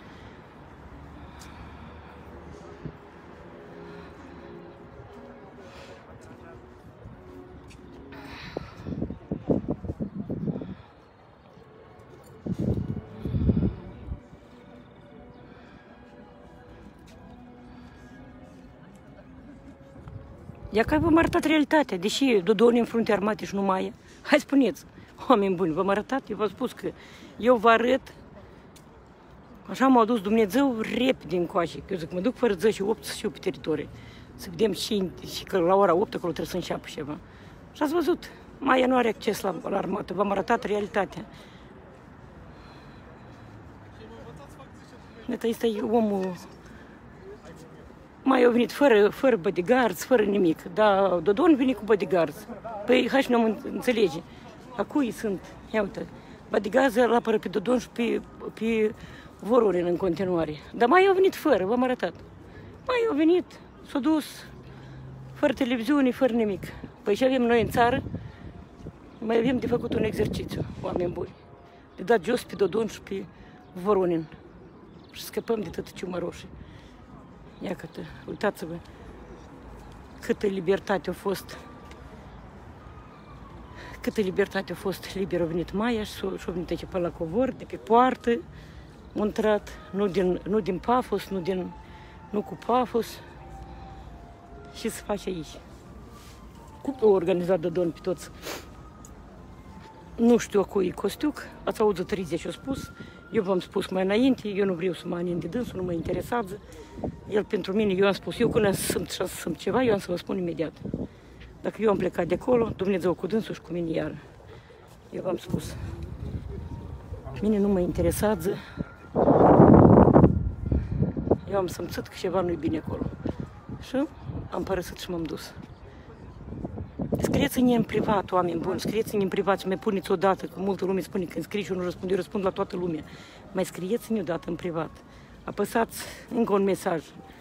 [SPEAKER 1] Ia că v-am arătat realitatea, deși Dodon în frunte armate și nu mai e. Hai spuneți, oameni buni, v-am arătat, eu v-am spus că eu vă arăt, așa m-a dus Dumnezeu repede încoace, că eu zic, mă duc fără zece opt să știu pe teritorie, să vedem și, și că la ora opt acolo trebuie să înceapă ceva. Și ați văzut, Maia nu are acces la, la armată, v-am arătat realitatea. Asta este omul... Mai au venit fără, fără bodyguards, fără nimic. Dar Dodon vine cu bodyguards. Păi, hai și ne-am înțelege. A cui sunt? Ia uite. Bodyguards îl apără pe Dodon și pe, pe Voronin în continuare. Dar mai au venit fără, v-am arătat. Mai au venit, s-au dus, fără televiziune, fără nimic. Păi și avem noi în țară, mai avem de făcut un exercițiu, oameni buni. De dat jos pe Dodon și pe Voronin. Și scăpăm de tot ciumăroșii. Ia câtă, uitați-vă câtă libertate a fost, câtă libertate a fost liberă. A venit Maia și a venit aici pe la covor, de pe poartă, Am intrat, nu din, nu din Pafos, nu, din, nu cu Pafos. Și se face aici. Cum au organizat Dodon pe toți? Nu știu a cui Costiuc, ați auzit treizeci, a spus. Eu v-am spus mai înainte, eu nu vreau să mă anin de dânsul, nu mă interesează. El pentru mine, eu am spus, eu când sunt, sunt ceva, eu am să vă spun imediat. Dacă eu am plecat de acolo, Dumnezeu cu dânsul și cu mine iar. Eu v-am spus. Mine nu mă interesează. Eu am simțit că ceva nu-i bine acolo. Și am părăsit și m-am dus. Scrieți-ne în privat, oameni buni, scrieți-ne în privat și mai puneți odată, că multă lume spune când scrii și eu nu răspund, eu răspund la toată lumea. Mai scrieți-ne odată în privat. Apăsați încă un mesaj.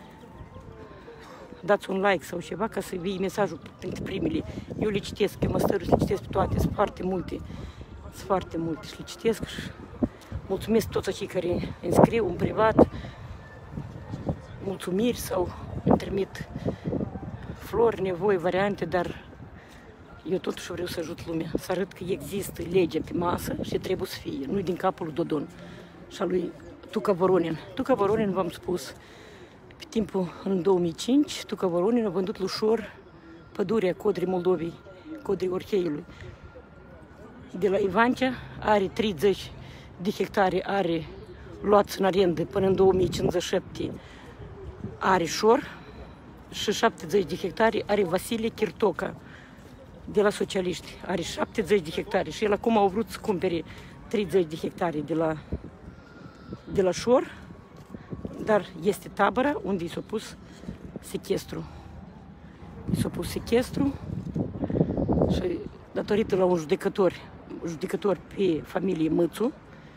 [SPEAKER 1] Dați un like sau ceva ca să vii mesajul printre primele. Eu le citesc, eu mă stărui să le citesc pe toate, sunt foarte multe. Sunt foarte multe și le citesc și mulțumesc toți cei care îmi scriu în privat mulțumiri sau îmi trimit flori, nevoi, variante, dar eu totuși vreau să ajut lumea, să arăt că există legea pe masă și trebuie să fie, nu din capul lui Dodon și a lui Tuca Voronin. Tuca Voronin, v-am spus, pe timpul în două mii cinci, Tuca Voronin a vândut ușor pădurea Codrii Moldovei, Codrii Orheiului. De la Ivancea are treizeci de hectare, are luați în arendă până în două mii cincizeci și șapte, are Șor și șaptezeci de hectare are Vasile Chirtoca de la socialiști, are șaptezeci de hectare și el acum au vrut să cumpere treizeci de hectare de la, de la Șor, dar este tabăra unde i s-a pus sechestru. I s-a pus sechestru și datorită la un judecător, judecător pe familie Mățu,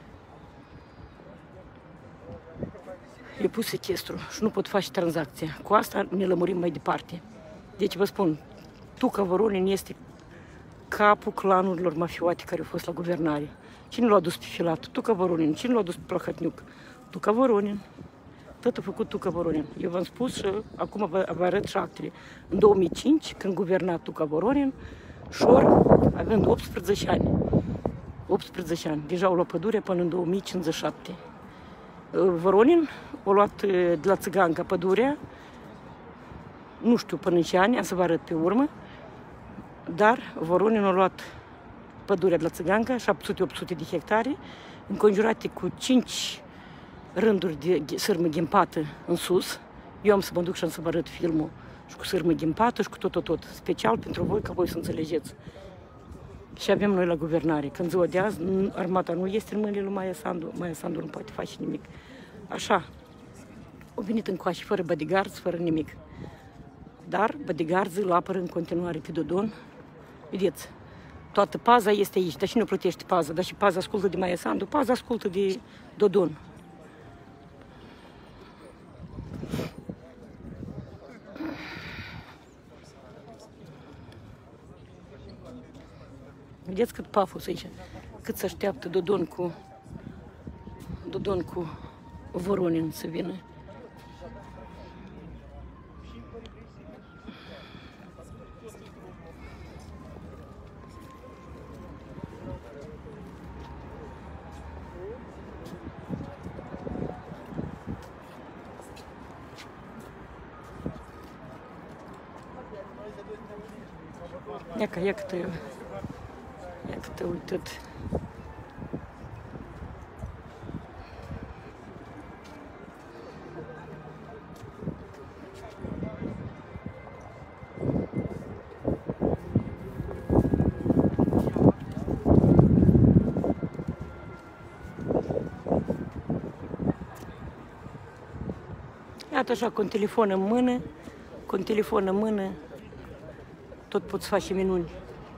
[SPEAKER 1] i-a pus sechestru și nu pot face tranzacția. Cu asta ne lămurim mai departe. Deci vă spun, Tuca Voronin este capul clanurilor mafioate care au fost la guvernare. Cine l-a dus pe Filat? Tuca Voronin. Cine l-a dus pe Plahotniuc? Tuca Voronin. Tot a făcut Tuca Voronin. Eu v-am spus și acum vă, vă arăt și actele. În două mii cinci, când guverna Tuca Voronin, Șor, având optsprezece ani. optsprezece ani. Deja au luat pădurea până în două mii cincizeci și șapte. Voronin a luat de la Țiganca pădurea, nu știu până în ce ani, am să vă arăt pe urmă, dar Voronin a luat pădurea de la Țiganca, șapte sute opt sute de hectare, înconjurate cu cinci rânduri de sârmă ghimpată în sus. Eu am să mă duc și am să vă arăt filmul și cu sârmă ghimpată și cu tot, tot, tot, special pentru voi, ca voi să înțelegeți. Și avem noi la guvernare. Când ziua de azi, armata nu este în mâinile lui Maia Sandu. Maia Sandu nu poate face nimic. Așa, au venit încoace fără bodyguards, fără nimic. Dar bodyguards îl apără în continuare pe Dodon. Vedeți, toată paza este aici. Dar și nu plătește paza, dar și paza ascultă de Maia Sandu, paza ascultă de Dodon. Vedeți cât pafos aici, cât se așteaptă Dodon cu, Dodon cu Voronin să vină. Iacă, iacă te eu. Iacă te uitat. Iată așa, cu un telefon în mână, cu un telefon în mână, tot poți face minuni.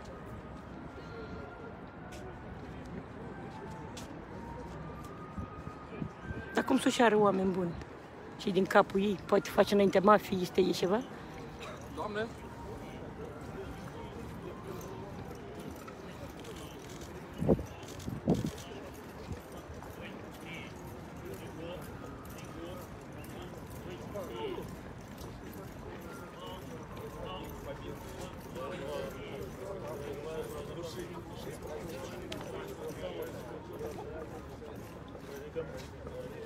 [SPEAKER 1] Dar cum să-și are oameni buni? Și din capul ei, poate face înaintea mafiei, este ei ceva?
[SPEAKER 3] Doamne! Thank you.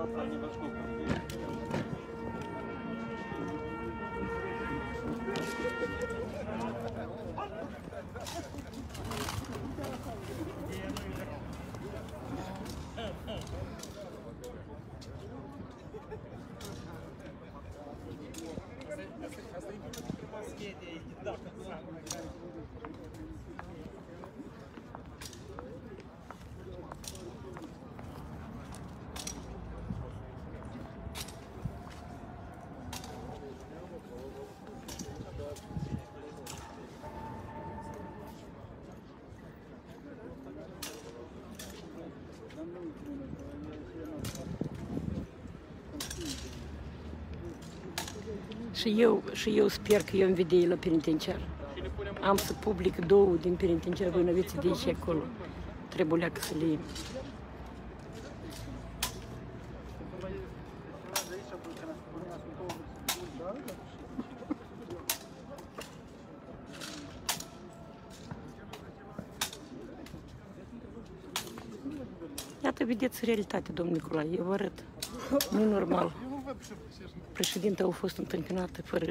[SPEAKER 1] Și eu, și eu sper că eu îmi vedei la penitenciar. Am să public două din penitenciar Voinoviță de aici acolo. Trebuia să le iei. Iată, vedeți realitatea, domnul Nicolae, eu vă arăt. Nu e normal. Președinte au fost întâmpinate fără...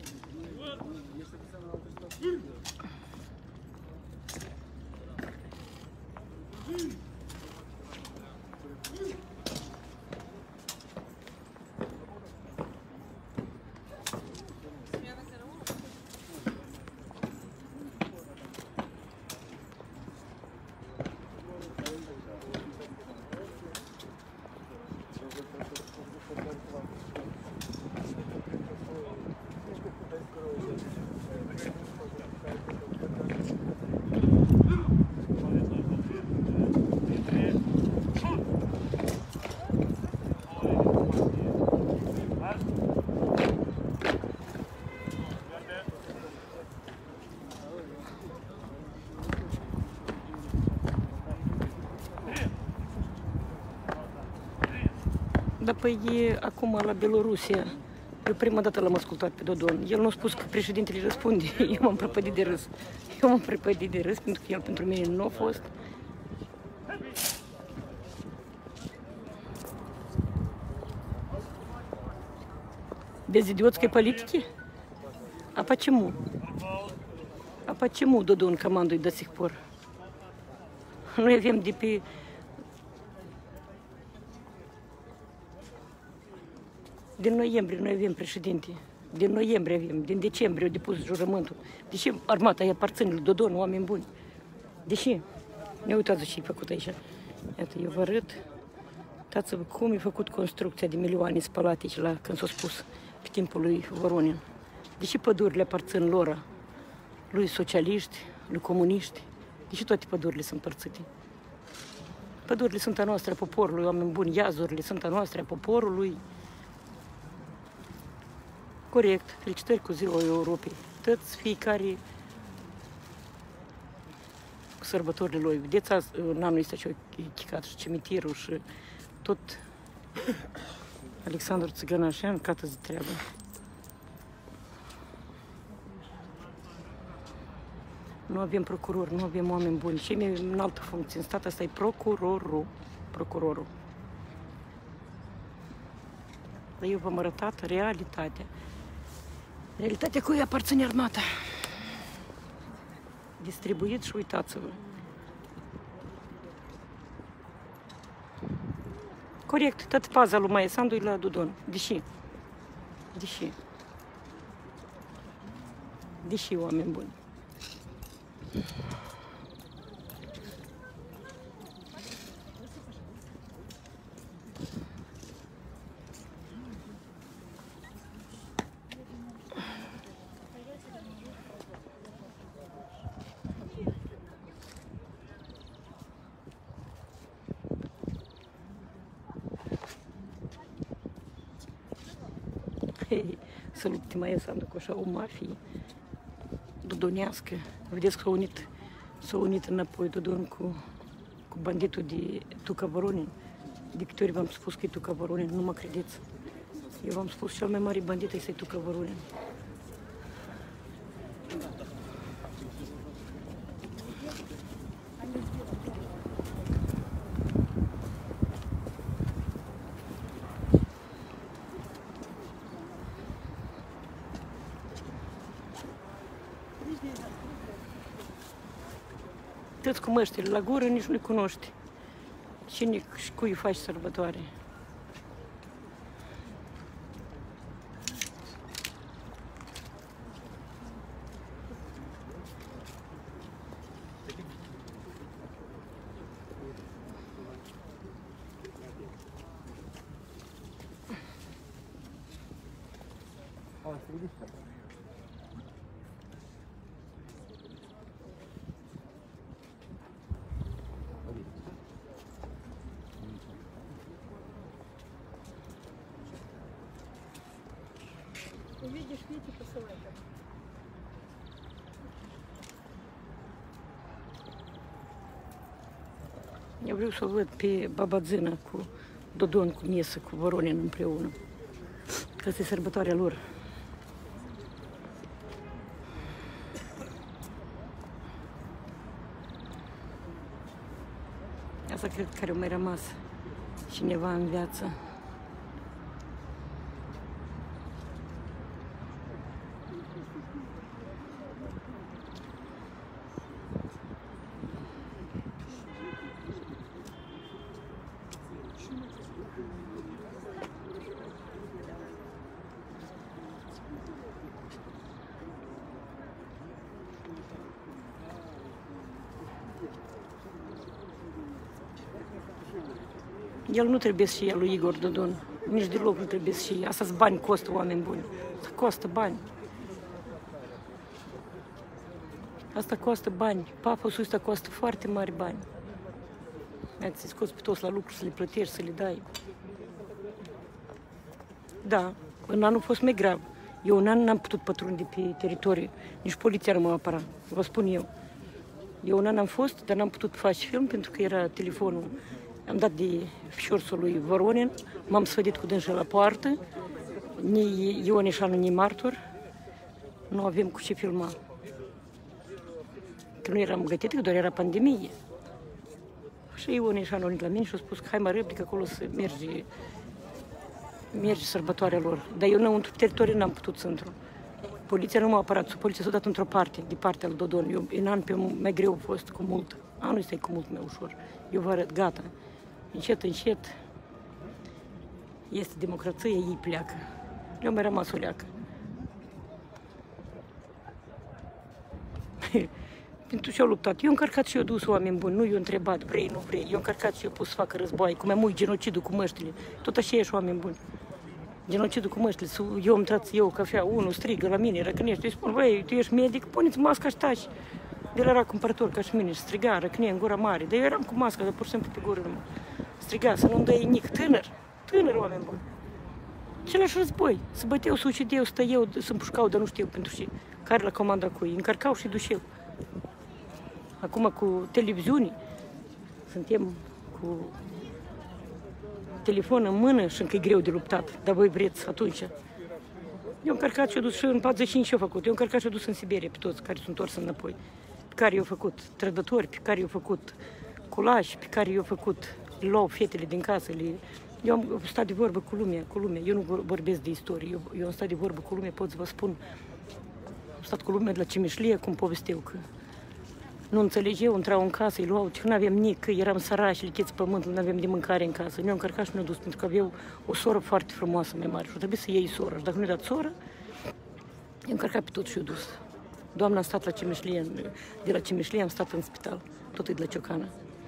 [SPEAKER 1] Dar păi e acum la Belorusia. Eu prima dată l-am ascultat pe Dodon. El nu a spus că președintele răspunde. Eu m-am prăpădit de râs. Eu m-am prăpădit de râs pentru că el pentru mine nu a fost. Без идиотской политики? А почему? А почему Додон командует до сих пор? Noi avem de pe... Din noiembrie noi avem președinte. Din noiembrie avem. Din decembrie au depus jurământul. De ce armata îi aparține lui Dodon, oameni buni? De ce? Ne uitați ce-i făcut aici. Iată, eu vă arăt. Uitați-vă cum e făcut construcția de milioane spălate aici la, când s-a spus pe timpul lui Voronin. De ce pădurile aparțin lor? Lui socialiști, lui comuniști? De ce toate pădurile sunt împărțite? Pădurile sunt a noastră, a poporului, oameni buni, iazurile sunt a noastră, a poporului. Corect, felicitări cu Ziua Europei. Toți fiecare cu sărbătorile lui. Vedeți, azi, în anul ăsta și-a chicat și cimitirul și tot Alexandru Țigănașean, cată de treabă. Nu avem procuror, nu avem oameni buni. Și mai în altă funcție în stat, asta e procurorul. Procurorul. Dar eu v-am arătat realitatea. Realitatea cui aparține armata. Distribuit și uitați-vă. Corect, tot paza lui Maia Sandu e la Dodon. Deși? Deși? Deși, oameni buni. Să lupte Maia Sandu cu așa o mafie dodonească. Vedeți că s-au unit, s-au unit înapoi Dodon cu, cu banditul de Tuca Voronin. De câte ori v-am spus că e Tuca Voronin, nu mă credeți. Eu v-am spus, cel mai mare bandit este Tuca Voronin. toți cu măștile la gură, nici nu-i cunoști. Cine și cui faci sărbătoare?
[SPEAKER 2] Увидишь, Витя, посылай.
[SPEAKER 1] Eu vreau să o văd pe Baba Zâna cu Dodon, cu Miesă, cu Voronin împreună. Că asta e sărbătoarea lor. Asta cred că care a mai rămas cineva în viață. El nu trebuie să fie lui Igor Dodon. Nici deloc nu trebuie să fie. Asta-s bani, costă, oameni buni. Asta costă bani. Asta costă bani. Pafosul ăsta costă foarte mari bani. Să-i scoți pe toți la lucru, să le plătești, să le dai. Da, în anul a fost mai grav. Eu un an n-am putut pătrunde pe teritoriu. Nici poliția nu m-a apărat, vă spun eu. Eu un an am fost, dar n-am putut face film pentru că era telefonul. Am dat de fișorsul lui Voronin, m-am sfădit cu dânsul la poartă, ni Ion Eșanu, ni martor, nu avem cu ce filma. Că nu eram gătite, că doar era pandemie. Și Ion Eșanu a venit la mine și a spus că hai mă replică acolo să merge, merge sărbătoarea lor. Dar eu înăuntru teritoriu n-am putut să intru. Poliția nu m-a apărat, poliția s-a dat într-o parte, de partea lui Dodon. Eu, în an pe mai greu a fost, cu mult. Anul ăsta e cu mult mai ușor. Eu vă arăt, gata. Încet, încet, este democrație, ei pleacă. Eu mai rămas o leacă. Pentru ce au luptat? Eu încărcat și eu dus oameni buni, nu eu întrebat, vrei, nu vrei. Eu încărcat și eu pus să facă război, cum am uit genocidul cu măștile. Tot așa ești oameni buni. Genocidul cu măștile, eu îmi trat eu cafea, unul strigă la mine, răcănește, îi spun, băi, tu ești medic, puneți masca și taci. El era cumpărător ca și mine și striga, răcânie în gura mare. Dar eu eram cu masca, dar pur și simplu pe gură numai. Striga, să nu-mi dai nic, tânăr, tânăr, oameni buni. Același război, să băteau, să ucideau, să tăiau, să împușcau, dar nu știu pentru ce. Care la comanda cu ei, încărcau și dușeau. Acum cu televiziuni, suntem cu telefon în mână și încă e greu de luptat, dar voi vreți atunci. Eu încărcat și-o dus și în patruzeci și cinci și-o făcut. Eu încărcat și-o dus în Siberia pe toți care sunt întors înapoi. Pe care i-au făcut trădători, pe care i-au făcut culași, pe care i-au făcut, luau fetele din casă. Le... Eu am stat de vorbă cu lumea, cu lumea. Eu nu vorbesc de istorie, eu, eu am stat de vorbă cu lumea, pot să vă spun. Am stat cu lumea de la Cimișlie, cum povesteu că nu înțelegeau, intrau în casă, îi luau, că nu aveam nic, că eram sărași, lichiți pământul, nu aveam de mâncare în casă. Ne-au încărcat și ne-au dus, pentru că aveau o soră foarte frumoasă, mai mare. Și trebuie să iei soră. Și dacă nu i-a dat soră, i-am încărcat pe tot și i-a dus. Doamna a stat la Cimișlie, de la Cimișlie am stat în spital, tot e de la Ciocană.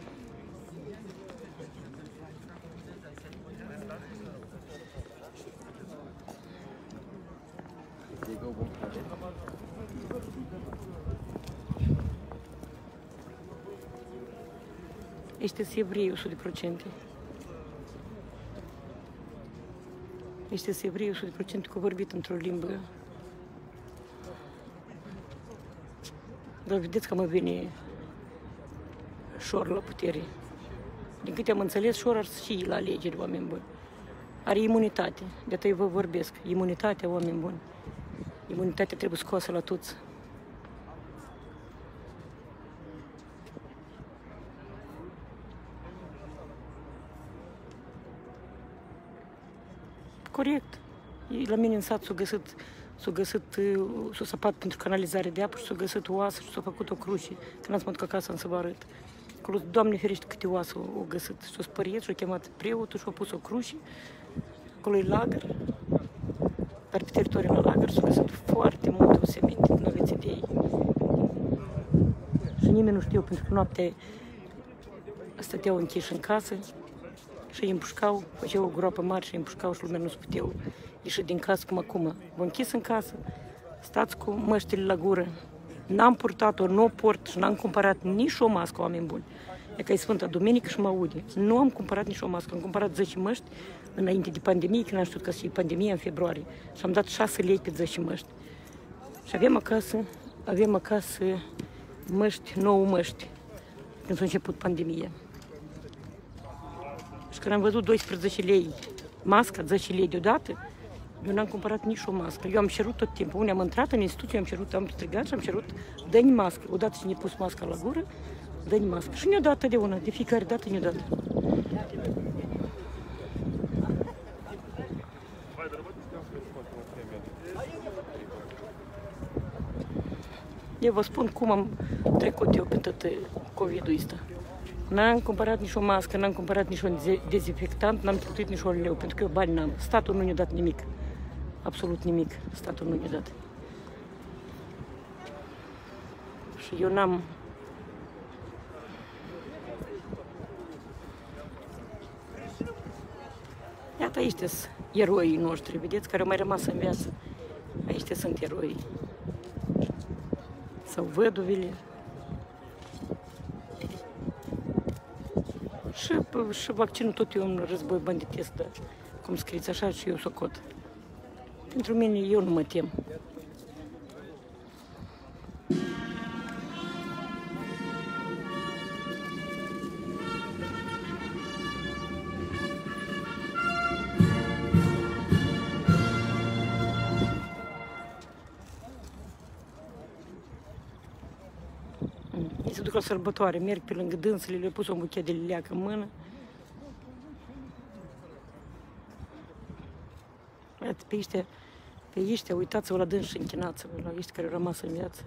[SPEAKER 1] Este evrei o sută la sută. Este evrei o sută la sută cu vorbit într-o limbă. Dar vedeți că mă vine Șor la putere. Din câte am înțeles, Șor ar și la alegeri, oameni buni. Are imunitate. De atât vă vorbesc. Imunitatea, oameni buni. Imunitatea trebuie scoasă la toți. Corect. La mine în sat s-a găsit s-a găsit, uh, s-a săpat pentru canalizare de apă și s-a găsit o oasă și s-a făcut o cruce. Când am spus că acasă am să vă arăt. Acolo, Doamne ferește, câte oasă au găsit. Și s-a spăriet și a chemat preotul și a pus o cruce. Acolo e lagăr. Dar pe teritoriul la lagăr s-a găsit foarte multe oseminte, nu aveți idei. Și nimeni nu știu, pentru că noaptea stăteau închiși în casă și îi împușcau, făceau o groapă mare și îi împușcau și lumea nu se puteau ieși din casă cum acum. V-au închis în casă, stați cu măștile la gură. N-am purtat-o, nu o port și n-am cumpărat nici o mască, oameni buni. E că e Sfânta Duminică și mă aude. Nu am cumpărat nici o mască, am cumpărat zece măști înainte de pandemie, când am știut că e pandemie în februarie. Și am dat șase lei pe zece măști. Și avem acasă, avem acasă măști, nouă măști, când s-a început pandemia. Și când am văzut doisprezece lei masca, zece lei deodată, eu n-am cumpărat nici o mască. Eu am cerut tot timpul. Unde am intrat în instituție, am cerut, am strigat și am cerut, dă-ni mască. Odată ce ne-a pus masca la gură, dă-ni mască. Și ne-a dat totdeauna, de fiecare dată ne-a dat. Eu vă spun cum am trecut eu pe tot COVID-ul ăsta. N-am cumpărat nici o mască, n-am cumpărat nici un dezinfectant, n-am cheltuit nici un leu, pentru că eu bani n-am. Statul nu ne-a dat nimic. Absolut nimic. Statul nu ne-a dat. Și eu n-am... Iată, aici sunt eroii noștri, vedeți, care au mai rămas în viață. Aici sunt eroii. Sau văduvele. Și, și vaccinul tot e un război banditist, da? Cum scrieți așa și eu socot. Pentru mine, eu nu mă tem. Se duc la sărbătoare, merg pe lângă dânsele, le-au pus un buchet de lileac în mână. Iată, pe ăștia, pe ăștia, uitați-vă la dâns și închinați-vă la ăștia care au rămas în viață.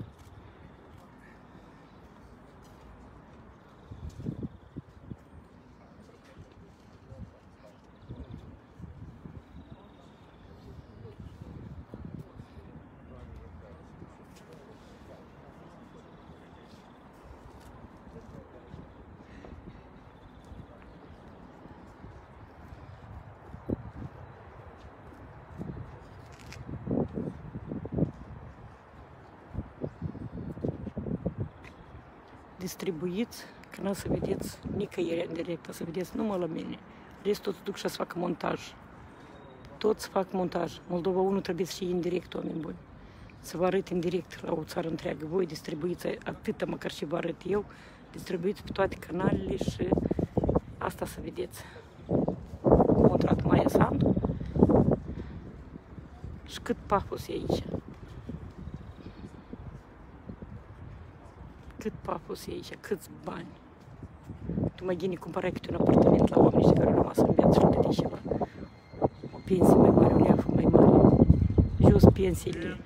[SPEAKER 1] Distribuiți, că n-o să vedeți nicăieri în direct, o să vedeți numai la mine. Restul toți duc și să facă montaj. Toți fac montaj. Moldova unu trebuie să fie în direct, oameni buni. Să vă arăt în direct la o țară întreagă. Voi distribuiți atâta măcar și vă arăt eu. Distribuiți pe toate canalele și asta să vedeți. Cum a intrat Maia Sandu și cât pafos e aici. Cât pafos e aici, câți bani. Tu mai gândi cumpărai câte un apartament la oamenii care au rămas în viață și le dădei ceva. O pensie mai mare, o leafă mai mare. Jos pensiile.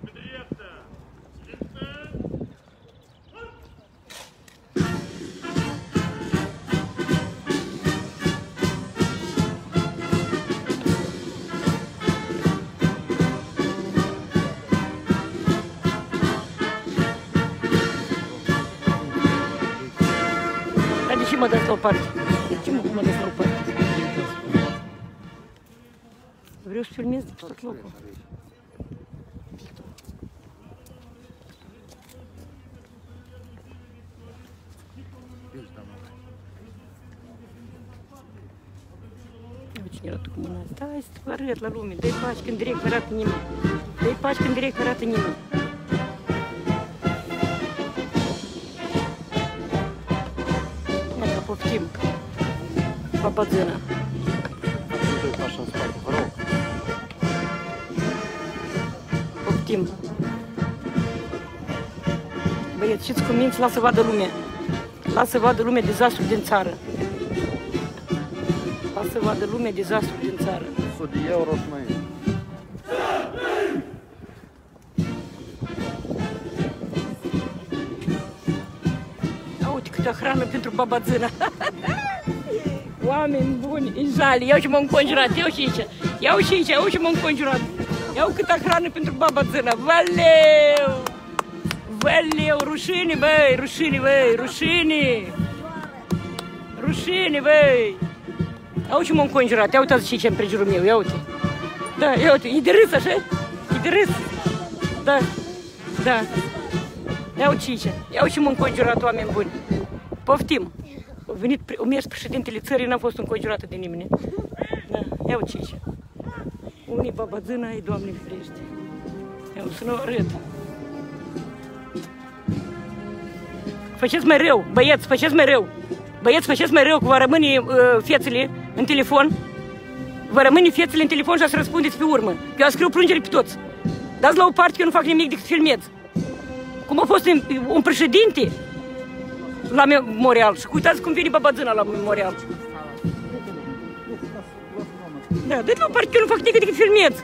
[SPEAKER 1] De ce mă dați la o parte? De ce mă, mă dați la o parte? Vreau să filmez de pe tot locul. Uite cine arată cu mâna. Stai să vă arăt la lume. Dă-i paci când direct arată nimeni. Dă-i paci când direct arată nimeni. Poftim. Babadzâna. Poftim. Băieți, știți cu minți, lasă vadă lumea. Lasă vadă lumea dezastru din țară. Lasă vadă lumea dezastru din țară.
[SPEAKER 4] o sută de euro și mai
[SPEAKER 1] câtă hrană pentru babadzâna. Oameni buni, e jale, iau și m-am înconjurat, iau și aici, iau și aici, iau și m-am înconjurat. Iau câtă hrană pentru babadzâna, valeu! Valeu, rușine, băi, rușine, băi, rușine! Rușine, băi! Iau și m-am înconjurat, ia uitați și ce în prejurul meu, ia uite. Da, ia uite, e de râs așa? E de râs? Da, da. Ia uite aici, iau și m-am înconjurat, oameni buni. Poftim! A venit, a mers președintele țării, n-am fost înconjurată de nimeni. Da, ia uite aici. Unii babadzâna, ai Doamne ferește. Ia uite, să nu arăt. Faceți mai rău, băieți, faceți mai rău. Băieți, faceți mai rău, că vă rămâne uh, fețele în telefon. Vă rămâne fețele în telefon și să răspundeți pe urmă. Eu scriu plângere pe toți. Dați la o parte că eu nu fac nimic decât filmez. Cum a fost un, un președinte la memorial. Și uitați cum vine babadzâna la memorial. Da, dă-te la o parte că eu nu fac nimic decât filmez.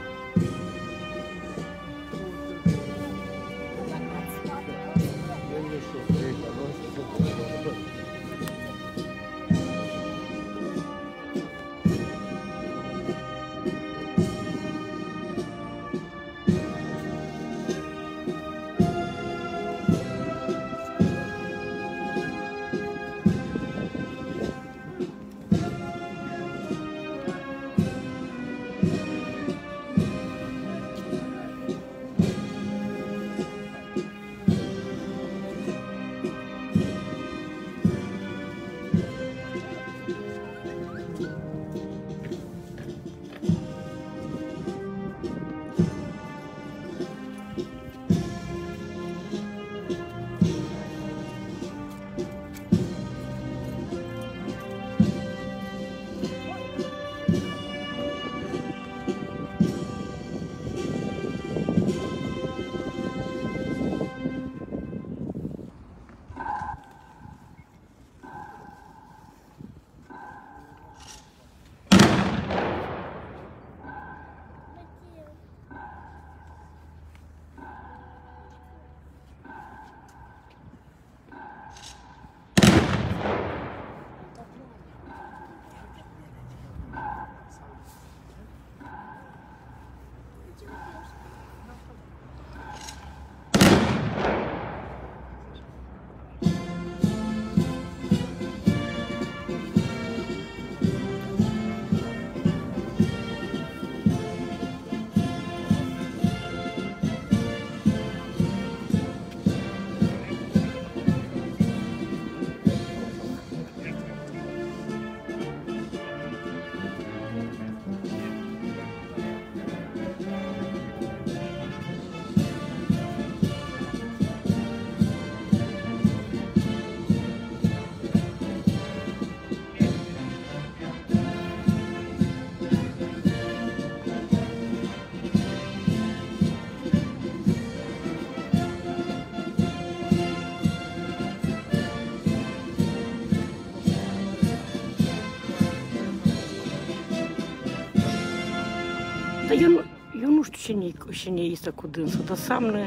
[SPEAKER 1] Dar eu nu, eu nu știu cine, cine este cu dânsul, dar înseamnă...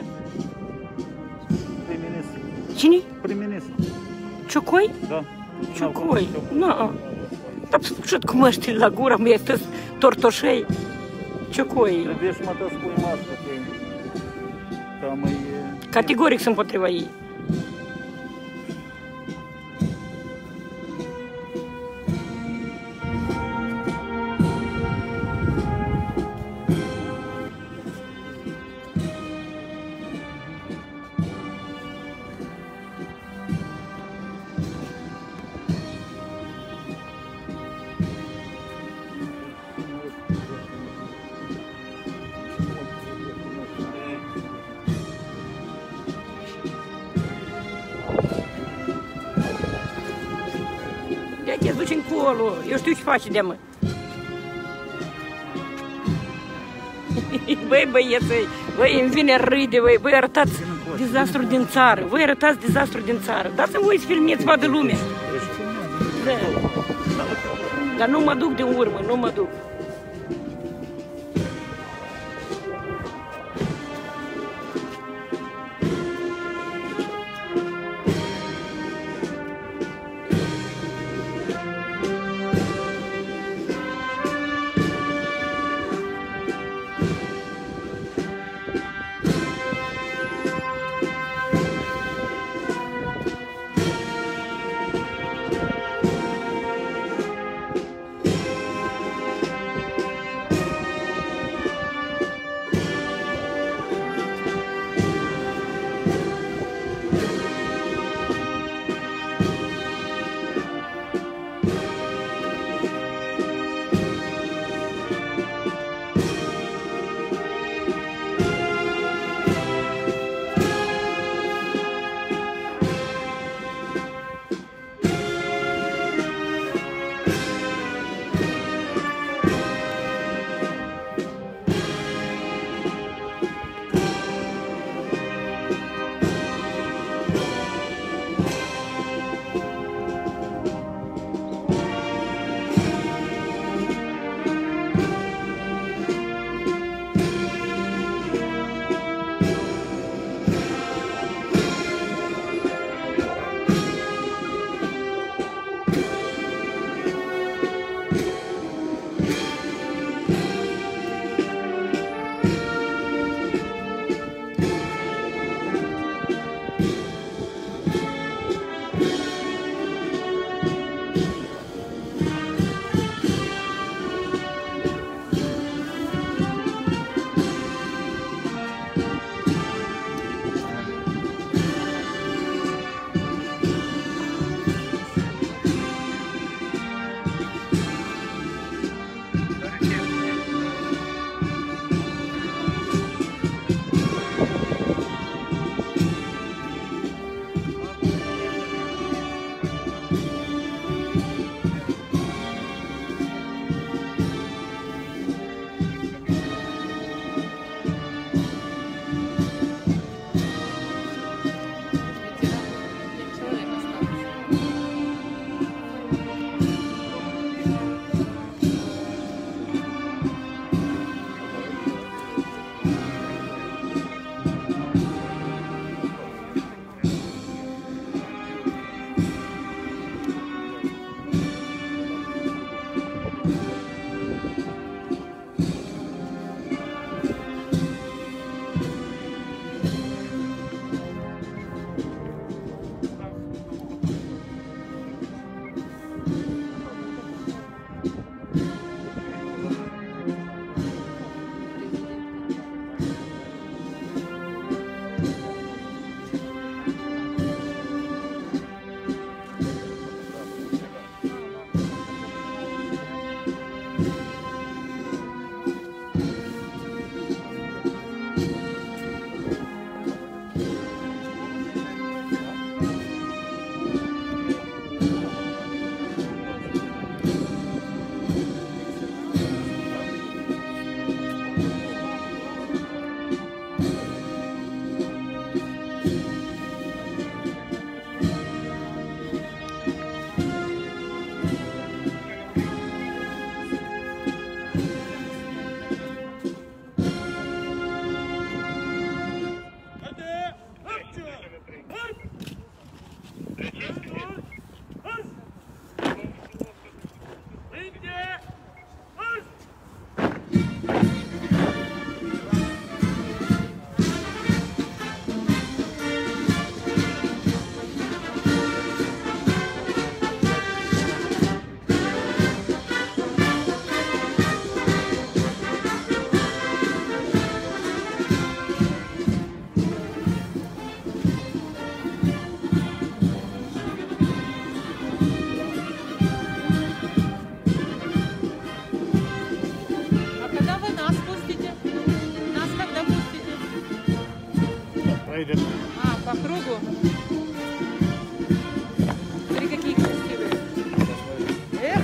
[SPEAKER 5] Prim-ministru.
[SPEAKER 1] Cine?
[SPEAKER 5] Prim-ministru.
[SPEAKER 1] Ciocoi?
[SPEAKER 5] Da.
[SPEAKER 1] Ciocoi, nu. Dar sfârșit cu măștile la gură, mi este tortoșei. Ciocoi.
[SPEAKER 5] Trebuie și mă să spui mască, că cam e...
[SPEAKER 1] Categoric sunt împotriva ei. Te duci încolo, eu știu ce faci de mă. Băi, băieții, băi, îmi vine râde, băi, voi arătați dezastru din țară, voi arătați dezastru din țară. Dați-mi voi să filmeți, vadă lumea. Da. Dar nu mă duc de urmă, nu mă duc.
[SPEAKER 6] А когда вы нас пустите? Нас когда пустите?
[SPEAKER 5] Пройдет.
[SPEAKER 6] А, по кругу? Смотри, какие красивые. Эх!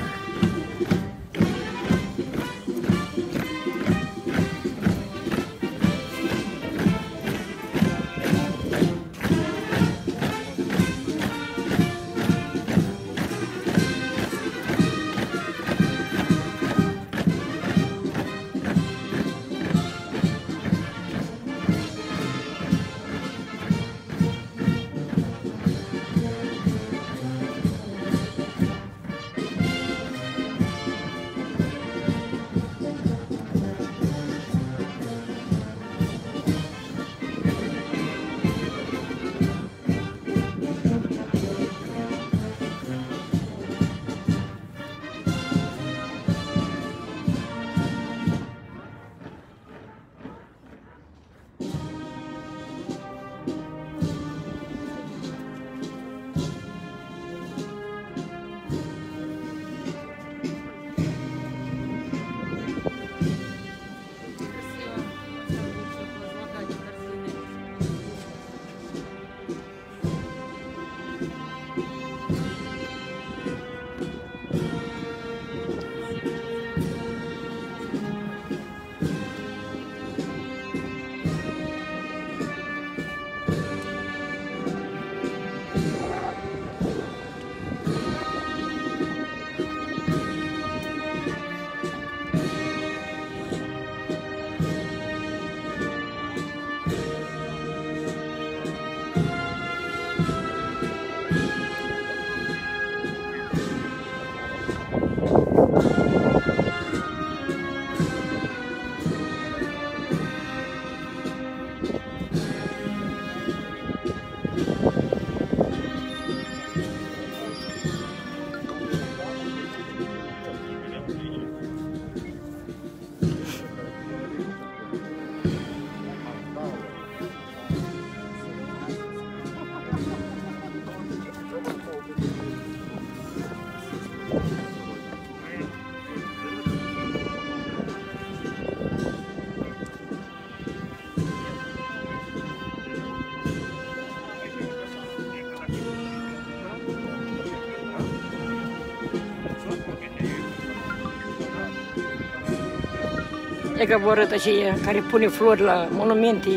[SPEAKER 1] E coborât aceea care pune flori la monumente,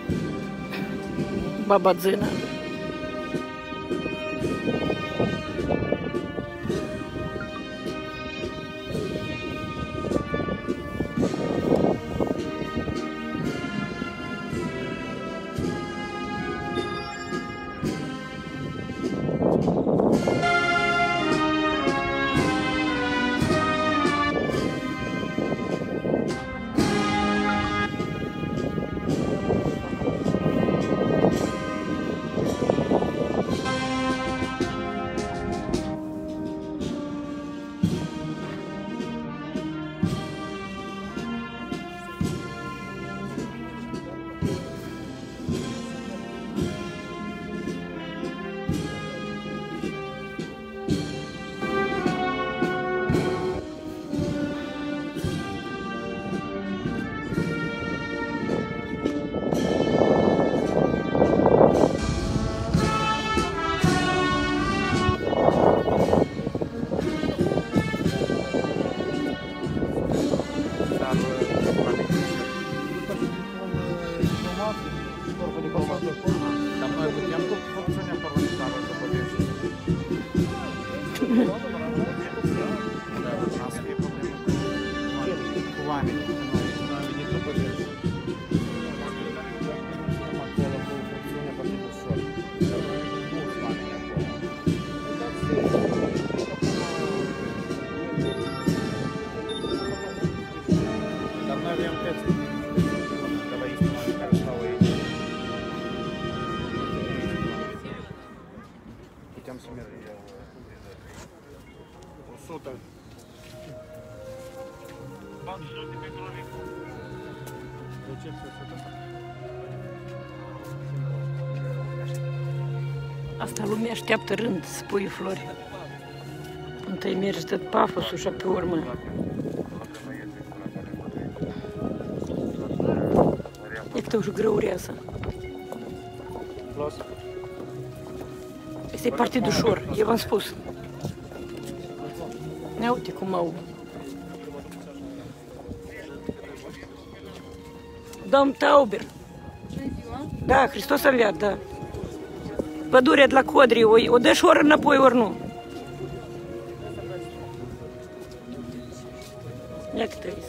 [SPEAKER 1] Baba Zâna.
[SPEAKER 5] parlamentar probabil.
[SPEAKER 3] Corpul diplomatic.
[SPEAKER 5] Dar noi putem cu funcțiunea parlamentară să putem și... Da, n-a să fie problemă cu oamenii. Noi am venit după și... Acolo cu funcțiunea foarte ușor. Dar noi mulți oameni acolo. Dar noi avem peste de la instrumente care stau aici. Puteam să merg eu o sută.
[SPEAKER 1] Asta lumea așteaptă rând să pui flori. Întâi mergi tot pafosul și pe urmă. E că уже grăurează. Este partid ușor, eu v-am spus. Ia uite cum au. Dom Tauber. Da, Hristos a înviat, da. Pădurea de la Codri, o, o dă și ori înapoi, ori nu. Ia câte vis.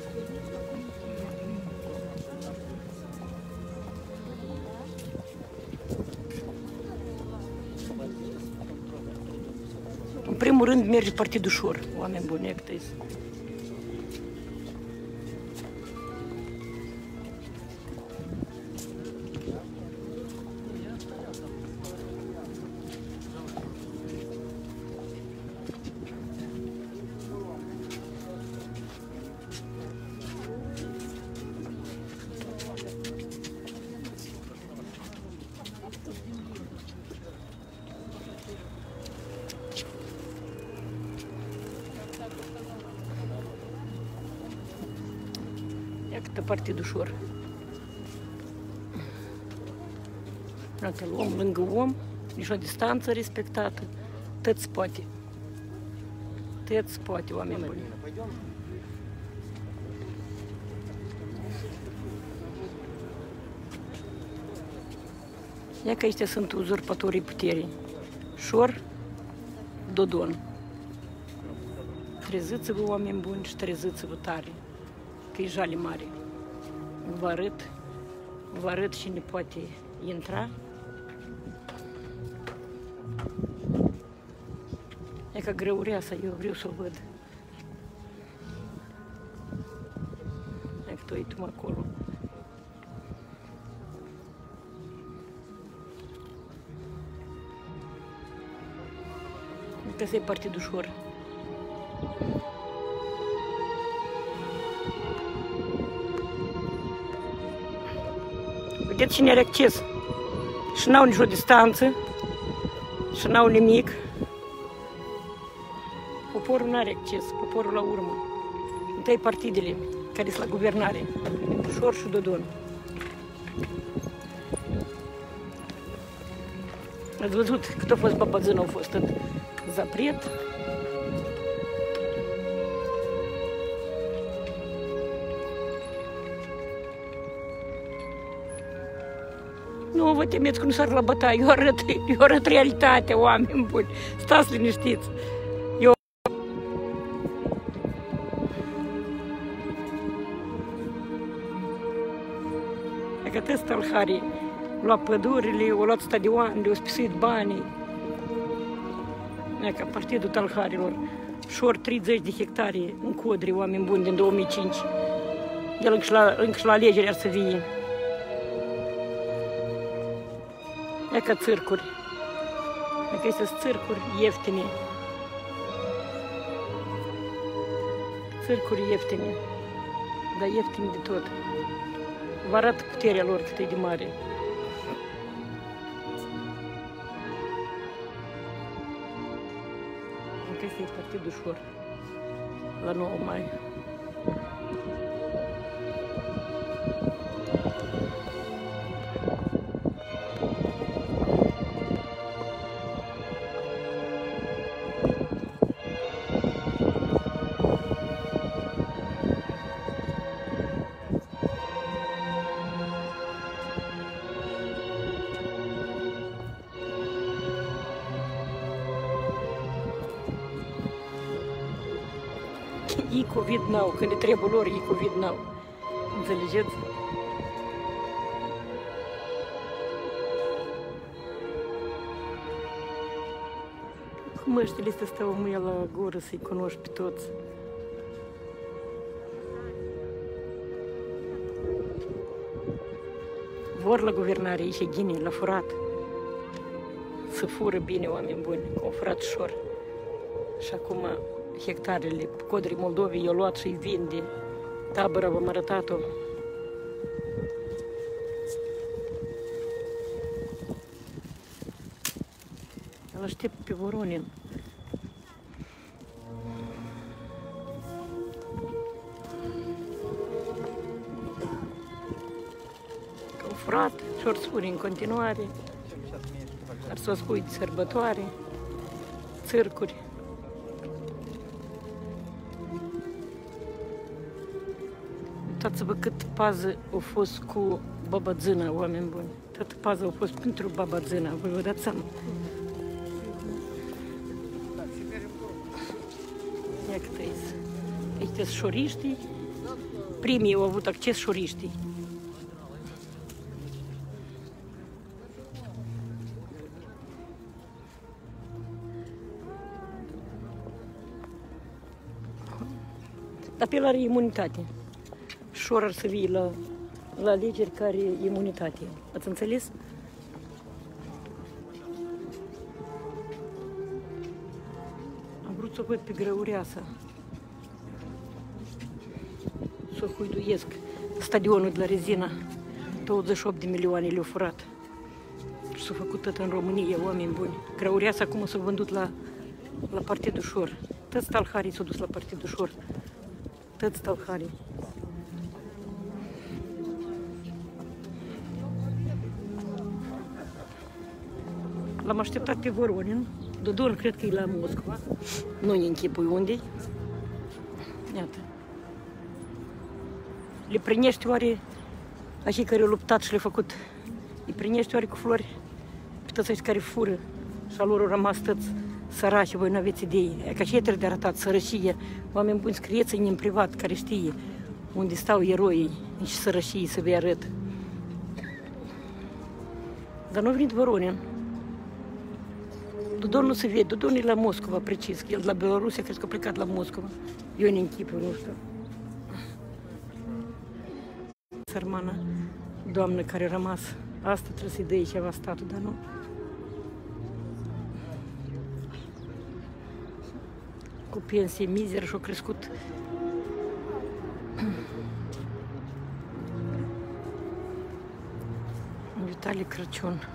[SPEAKER 1] În primul rând merge partid ușor, oameni buni, ia câte vis. Iată partid ușor. Iată-l om lângă om, nici o distanță respectată, tot spate. Tot spate, oameni buni. Ia că ăștia sunt uzurpatorii puterii. Șor, Dodon. Treziți-vă, oameni buni, și treziți-vă tare. Că e jale mare. Vă arăt, vă arăt cine poate intra. E ca grăureasa, eu vreau să o văd. E că tu uităm acolo. Că ăsta e partid ușor. Vedeți cine are acces. Și n-au nicio distanță. Și n-au nimic. Poporul nu are acces. Poporul la urmă. Întâi partidele care sunt la guvernare. Șor și Dodon. Ați văzut cât a fost Babăzân, au fost tot zapret. Nu vă temeți că nu s-ar la bătaie, eu arăt, eu arăt realitatea, oameni buni. Stați liniștiți. Eu... E că toți tălharii au luat pădurile, au luat stadioanele, au spisuit banii. E că partidul tălharilor, șor treizeci de hectare în Codri, oameni buni, din două mii cinci. El încă și la, încă și la alegeri ar să vie. E ca țârcuri. E că sunt țârcuri ieftine. Țârcuri ieftine. Dar ieftine de tot. Vă arată puterea lor cât e de mare. Încă este partid ușor. La nouă mai. Ei COVID n-au, când le trebuie lor, ei COVID n-au. Înțelegeți? Cu măștile astea stau mâia la gură să-i cunoști pe toți. Vor la guvernare, aici ghini, la furat. Să fură bine, oameni buni, cu un furat ușor. Și acum hectarele codrii Moldovei i-au luat și-i vinde. Tabăra v-am arătat-o. Îl aștept pe Voronin. Că-au furat și ori spune în continuare. Ar să o spui de sărbătoare, țârcuri. Uitați-vă cât pază a fost cu Baba Zâna, oameni buni. Toată paza a fost pentru Baba Zâna, voi vă dați seama. Ia cât aici. Aici sunt șoriștii. Primii au avut acces șoriștii. Dar pe el are imunitate. Șor ar să vii la, la alegeri care are imunitate. Ați înțeles? Am vrut să o văd pe Grăureasa. Să o huiduiesc. Stadionul de la Rezina. douăzeci și opt de milioane le-au furat. Și s-a făcut tot în România, oameni buni. Grăureasa acum s-a vândut la, la Partidul Șor. Toți talharii s-au dus la Partidul Șor. Toți talharii. L-am așteptat pe Voronin. Dodon cred că e la Moscova. Nu-i închipui unde-i. Iată. Le prinești oare acei care au luptat și le-au făcut? Le prinești oare cu flori pe toți acești care fură și a lor au rămas toți săraci, voi nu aveți idei. E ca și trebuie de arătat, sărășie. Oameni buni, scrieți-i în privat, care știe unde stau eroii și sărășii să vă arăt. Dar nu a venit Voronin. Dodon nu se vede, Dodon e la Moscova, precis. El de la Belarusia, cred că a plecat la Moscova. Eu ne închipă, nu știu. Sărmana doamnă care a rămas. Asta trebuie să-i dea ceva statul, dar nu. Cu pensie mizeră și-a crescut. Vitalie Crăciun.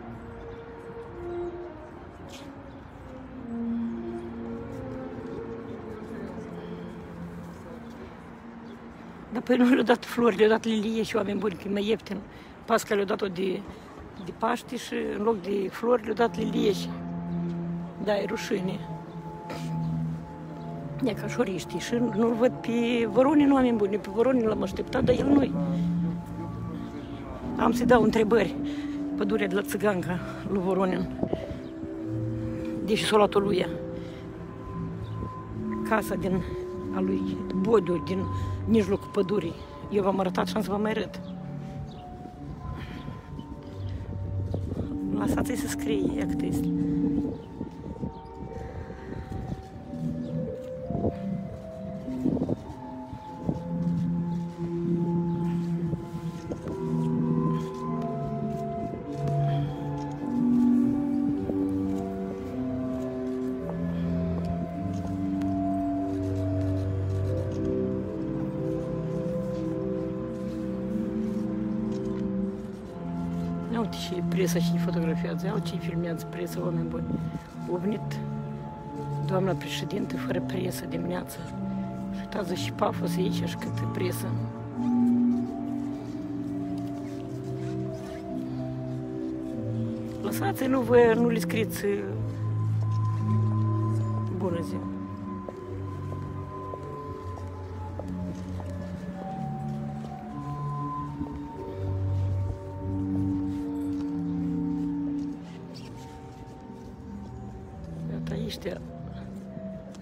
[SPEAKER 1] Dar păi nu le-au dat flori, le-au dat lilie și oameni buni, că e mai ieftin. Pasca le-au dat-o de, de Paște și în loc de flori le-au dat lilie și... Da, e rușine. E ca șoriștii și nu-l văd pe Voronin, oameni buni, pe Voronin l-am așteptat, dar el nu-i. Am să-i dau întrebări. Pădurea de la Țiganca, lui Voronin. Deși s-a luat-o lui ea. Casa din... a lui Bodiu, din mijlocul pădurii. Eu v-am arătat și am să vă mai arăt. Lăsați-i să scrie, ia cât este. Uite și presa și fotografiază, iau ce filmează presa, oameni buni. A venit doamna președinte fără presă dimineața. Și uitați și pafos aici și câtă presă. Lăsați, nu vă, nu le scriți bună ziua. Ăștia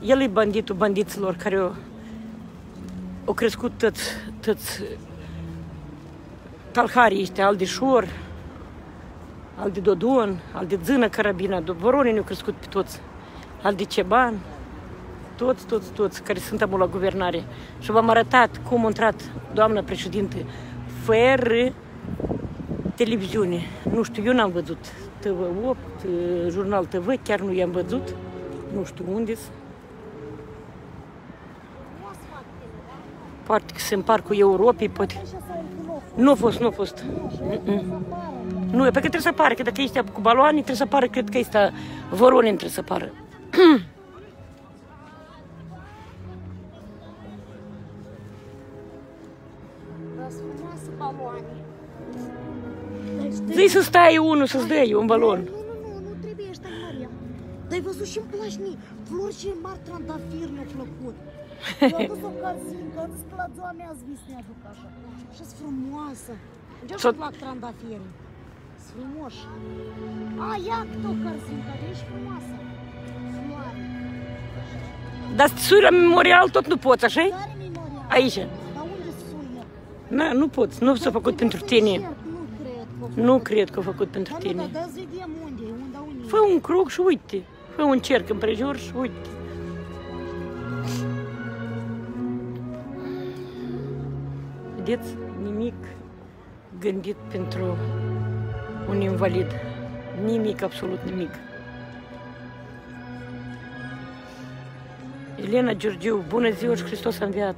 [SPEAKER 1] El e banditul bandiților care au, au crescut toți, toți talharii ăștia, al de Șor, al de Dodon, al de Zână Carabina, Voronii ne-au crescut pe toți, al de Ceban, toți, toți, toți care sunt acum la guvernare. Și v-am arătat cum a intrat doamna președinte fără televiziune. Nu știu, eu n-am văzut T V opt, Jurnal T V, chiar nu i-am văzut. Nu știu unde sunt. Poate că se împar cu Europei, poate. Nu a fost, nu a fost. Mm-mm. Nu, e pe că trebuie să apară, că dacă ești cu baloane, trebuie să apară, cred că este Voronin trebuie să apară. Zi să stai unul, să-ți dai un balon.
[SPEAKER 2] Nu, nu, nu, nu trebuie, ăștia Maria. Dar ai văzut și-mi plașni, flori și mari trandafiri mi-au plăcut. Eu am dus o calzincă, am zis că la ziua mea azi vis ne-aduc așa. Și-s frumoasă. Încerc să plac trandafiri. S frumoși. A, ia câte o calzincă, ești frumoasă. Floare.
[SPEAKER 1] Dar să sui la memorial tot nu poți, așa-i?
[SPEAKER 2] Care memorial?
[SPEAKER 1] Aici.
[SPEAKER 2] Dar unde suie?
[SPEAKER 1] Na, nu poți, nu s-a făcut pentru tine.
[SPEAKER 2] Nu cred că
[SPEAKER 1] Nu cred că a făcut pentru
[SPEAKER 2] Dar nu,
[SPEAKER 1] tine.
[SPEAKER 2] dar dă-ți vedem unde e, unde unde e.
[SPEAKER 1] Fă un cruc și uite. Fă un cerc împrejur și uite. Vedeți? Nimic gândit pentru un invalid. Nimic, absolut nimic. Elena Georgiu, bună ziua și Hristos a înviat.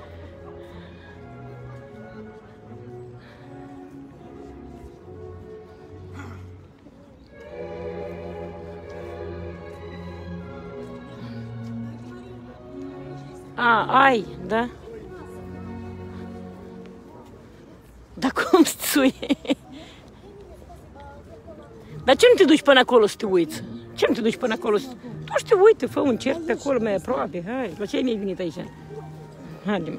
[SPEAKER 1] A, ai, da? Dar cum sui? Dar ce nu te duci până acolo să te uiți? Ce nu te duci până acolo să... Tu și te uite, fă un cerc pe acolo mai aproape, hai, la ce mi-ai venit aici? Haide.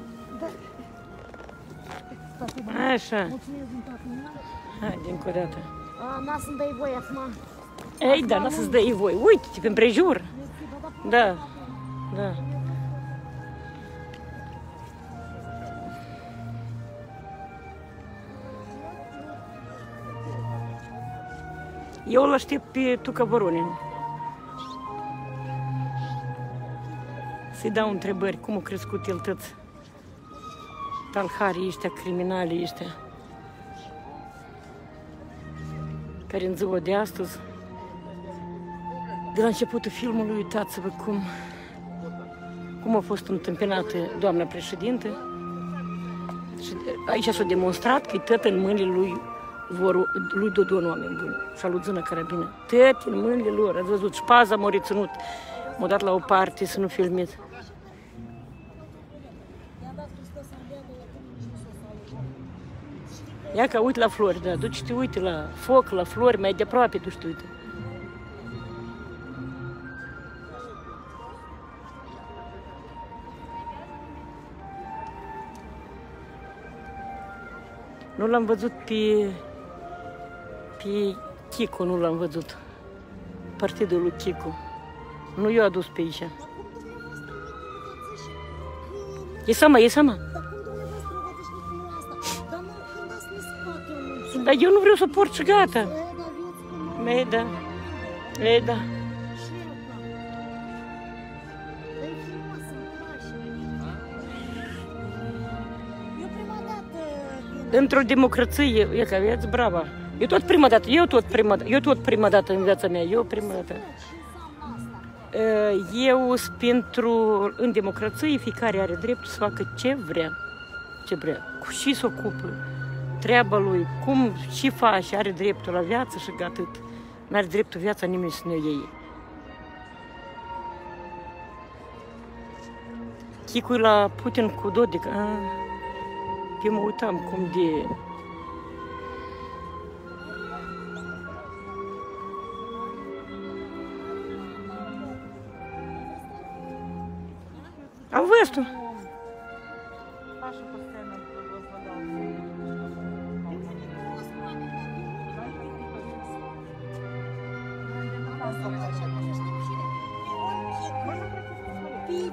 [SPEAKER 1] Așa. Haide, încă o dată.
[SPEAKER 2] N-a să-mi dai voi acum.
[SPEAKER 1] Ei, da, n-a să-ți dai voi. Uite-te pe împrejur. Da, da. Eu îl aștept pe Tuca Voronin. Să-i dau întrebări cum a crescut el toți talharii ăștia, criminalii ăștia, care în ziua de astăzi, de la începutul filmului, uitați-vă cum, cum a fost întâmpinată doamna președinte. Și aici s-a demonstrat că e tot în mâinile lui Voru, lui Dodon, oameni buni, și a lui Zână Carabina. Tot în mâinile lor, ați văzut, șpaza m-a reținut, m-a dat la o parte să nu filmez. Ia că uite la flori, da, duci și te uite la foc, la flori, mai de aproape tu și te uite. Nu l-am văzut pe, pe Chicu, nu l-am văzut. Partidul lui Chicu. Nu i-a adus pe aici. E sama, e sama. Dar eu nu vreau să port și gata. Ei, da. Ei, da. Într-o democrație, e că aveți brava. Eu tot prima dată, eu tot prima, eu tot prima dată în viața mea, eu prima dată. Eu sunt pentru, în democrație, fiecare are dreptul să facă ce vrea. Ce vrea. Cu și să ocupă treaba lui, cum și face, are dreptul la viață și atât. N-are dreptul viața nimeni să ne iei. Chicui la Putin cu Dodic. Eu mă uitam cum de... А весту?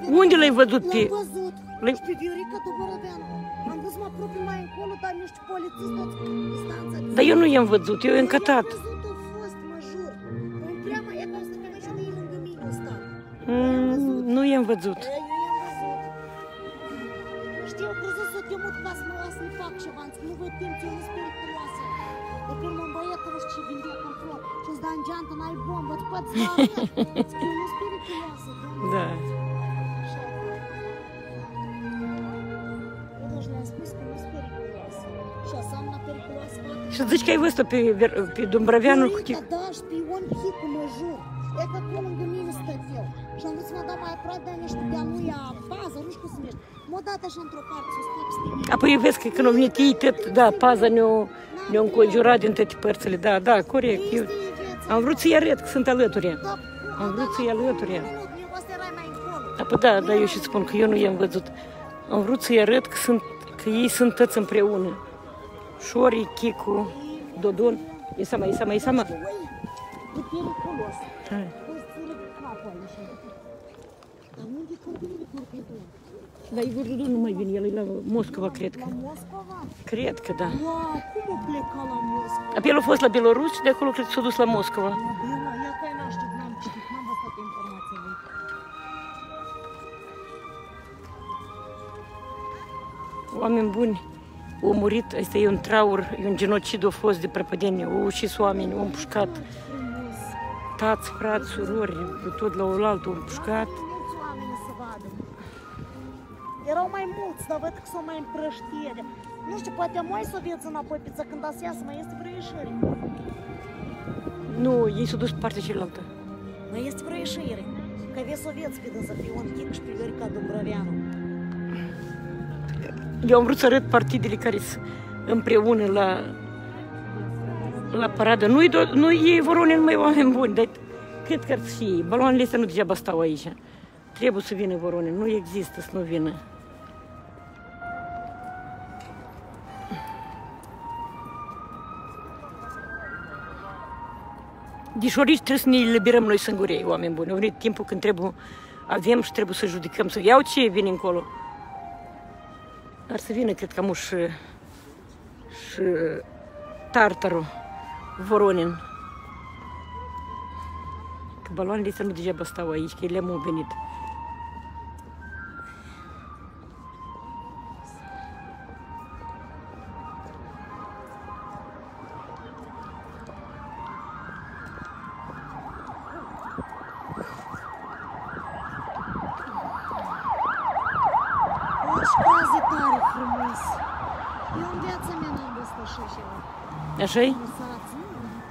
[SPEAKER 1] Unde l-ai văzut pe...
[SPEAKER 2] L-am văzut.
[SPEAKER 1] L-ai-
[SPEAKER 2] Și pe Viorica Doboroveanu. Am văzut mă apropii mai încolo, dar niște polițiști toți distanța.
[SPEAKER 1] Dar eu nu i-am văzut, eu i-am cătat.
[SPEAKER 2] Eu am văzut, a fost, mă jur. În prea mai e ca să pe și de lângă mine ăsta.
[SPEAKER 1] Mm, nu i-am văzut.
[SPEAKER 2] Eu i-am văzut. Știu, eu crezut să te mut ca să mă las să-i fac ceva, că nu văd timp, eu nu-s periculoasă. De pe urmă, băietă, nu știu ce vinde acolo, și-ți da în geantă, n-ai bombă, îți poți da în ea. Zic, eu nu-s periculoasă, domnule.
[SPEAKER 1] Da.
[SPEAKER 2] Așa. Eu doar le-am spus că nu-s periculoasă. Și aseamnă periculoasă, fata.
[SPEAKER 1] Și zici că ai văzut pe, Ver- pe Dumbrăveanu cu
[SPEAKER 2] Viorica, da, șpion chicul, mă jur. E că acolo lângă mine stăteau. Și am vrut să mă dau mai aproape de niște de-a lui a bază, nu știu cum se numește. M-a dat așa într-o parte, să stai peste mine.
[SPEAKER 1] Apoi vezi că când au venit ei, tot, da, paza ne-a ne înconjurat din toate părțile. Da, da, corect. Eu
[SPEAKER 2] Este viața.
[SPEAKER 1] am vrut să-i arăt că sunt alături.
[SPEAKER 2] Da,
[SPEAKER 1] Am vrut să-i alături.
[SPEAKER 2] Nu, nu, eu asta erai mai încolo.
[SPEAKER 1] Apoi da, da, eu și spun că eu nu i-am văzut. Am vrut să-i arăt că, sunt, că ei sunt toți împreună. Șori, Chicu, Dodon. E sama, e sama, e sama.
[SPEAKER 2] Ui, e periculos.
[SPEAKER 1] Hai.
[SPEAKER 2] Poți să ține capul ăla așa. Dar unde copilul curcător?
[SPEAKER 1] Dar Igor Dodon nu mai vine, el e la Moscova, cred că.
[SPEAKER 2] La Moscova?
[SPEAKER 1] Cred că da.
[SPEAKER 2] Wow, cum a plecat la Moscova?
[SPEAKER 1] Apoi el a fost la Belarus și de acolo cred că s-a dus la Moscova.
[SPEAKER 2] La Bela, ia că n-am știut, n-am citit, n-am văzut toate informațiile.
[SPEAKER 1] Oameni buni, au murit, asta e un traur, e un genocid a fost de prăpădenie, au ucis oameni, au împușcat
[SPEAKER 2] Frumos.
[SPEAKER 1] tați, frați, surori, tot la oaltă, au împușcat.
[SPEAKER 2] Mulți oameni să vadă. Erau mai mulți, dar văd că s-au mai împrăștiere. Nu știu, poate mai sovieți înapoi, pe ță, când ați iasă, mai este vreo ieșire.
[SPEAKER 1] Nu, ei s-au dus pe partea cealaltă.
[SPEAKER 2] Mai este vreo ieșire. Că avea sovieți pe dânsă, pe Ion Chic și pe Viorica Dobroveanu.
[SPEAKER 1] Eu am vrut să arăt partidele care sunt împreună la, la paradă. Nu-i, do- nu-i Voronin, mai oameni buni, dar cred că ar fi. Baloanele astea nu degeaba stau aici. Trebuie să vină Voronin, nu există să nu vină. Dișorici trebuie să ne eliberăm noi singurei, oameni buni. A venit timpul când trebuie, avem și trebuie să judecăm, să iau ce vine încolo. Ar să vină, cred că am și, și Tartarul, Voronin. Că baloanele astea nu degeaba stau aici, că ele le-am venit.
[SPEAKER 2] Deci caze tare frumos. Eu în viața mea n-am văzut așa ceva.
[SPEAKER 1] Așa-i?
[SPEAKER 2] Musați, nu?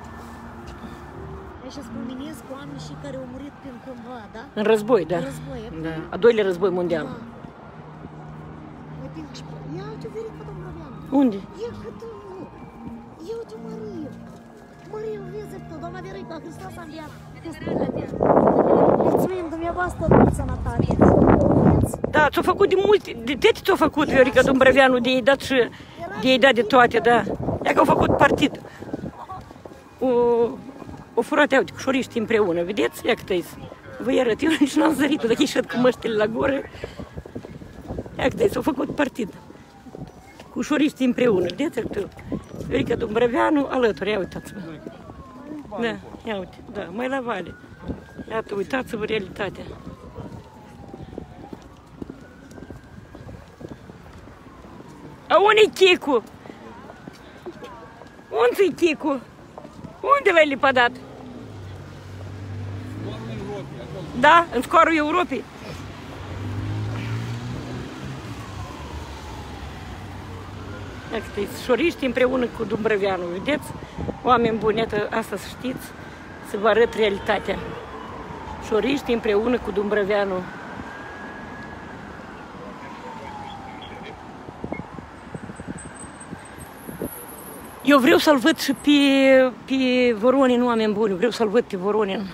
[SPEAKER 2] Deci îți pomenesc oameni și care au murit prin cândva, da?
[SPEAKER 1] În război, da.
[SPEAKER 2] În război, e
[SPEAKER 1] Da. A doilea război mondial.
[SPEAKER 2] Da. Uite, ia uite Viorica Dobroveanu.
[SPEAKER 1] Unde?
[SPEAKER 2] Ia câtă... Ia uite Marie. Marie, o vezi tu, doamna Viorica, Hristos a înviat. Mulțumim dumneavoastră, tot sănătate.
[SPEAKER 1] Da, ți-a făcut de multe, de toate ți-a făcut Viorica Dumbrăveanu, de ei dat și de ei dat de toate, da. Ea că au făcut partid. O, o furat, uite, cu șoriști împreună, vedeți? Ia cât aici. Vă arăt, eu nici n-am zărit-o, dacă ieșit cu măștile la gură. Ia cât aici, au făcut partid. Cu șoriști împreună, vedeți? Cât Viorica Dumbrăveanu alături, ia uitați-vă. Da, ia uite, da, mai la vale. Iată, uitați-vă realitatea. A unde-i Chicu? Unde-i Chicu? Unde l-ai lepădat? Da, în scorul Europei. Iată, șoriști împreună cu Dumbrăveanu, vedeți? Oameni buni, iată, asta să știți, să vă arăt realitatea. Șoriști împreună cu Dumbrăveanu. Eu vreau să-l văd și pe, pe Voronin, oameni buni, vreau să-l văd pe Voronin.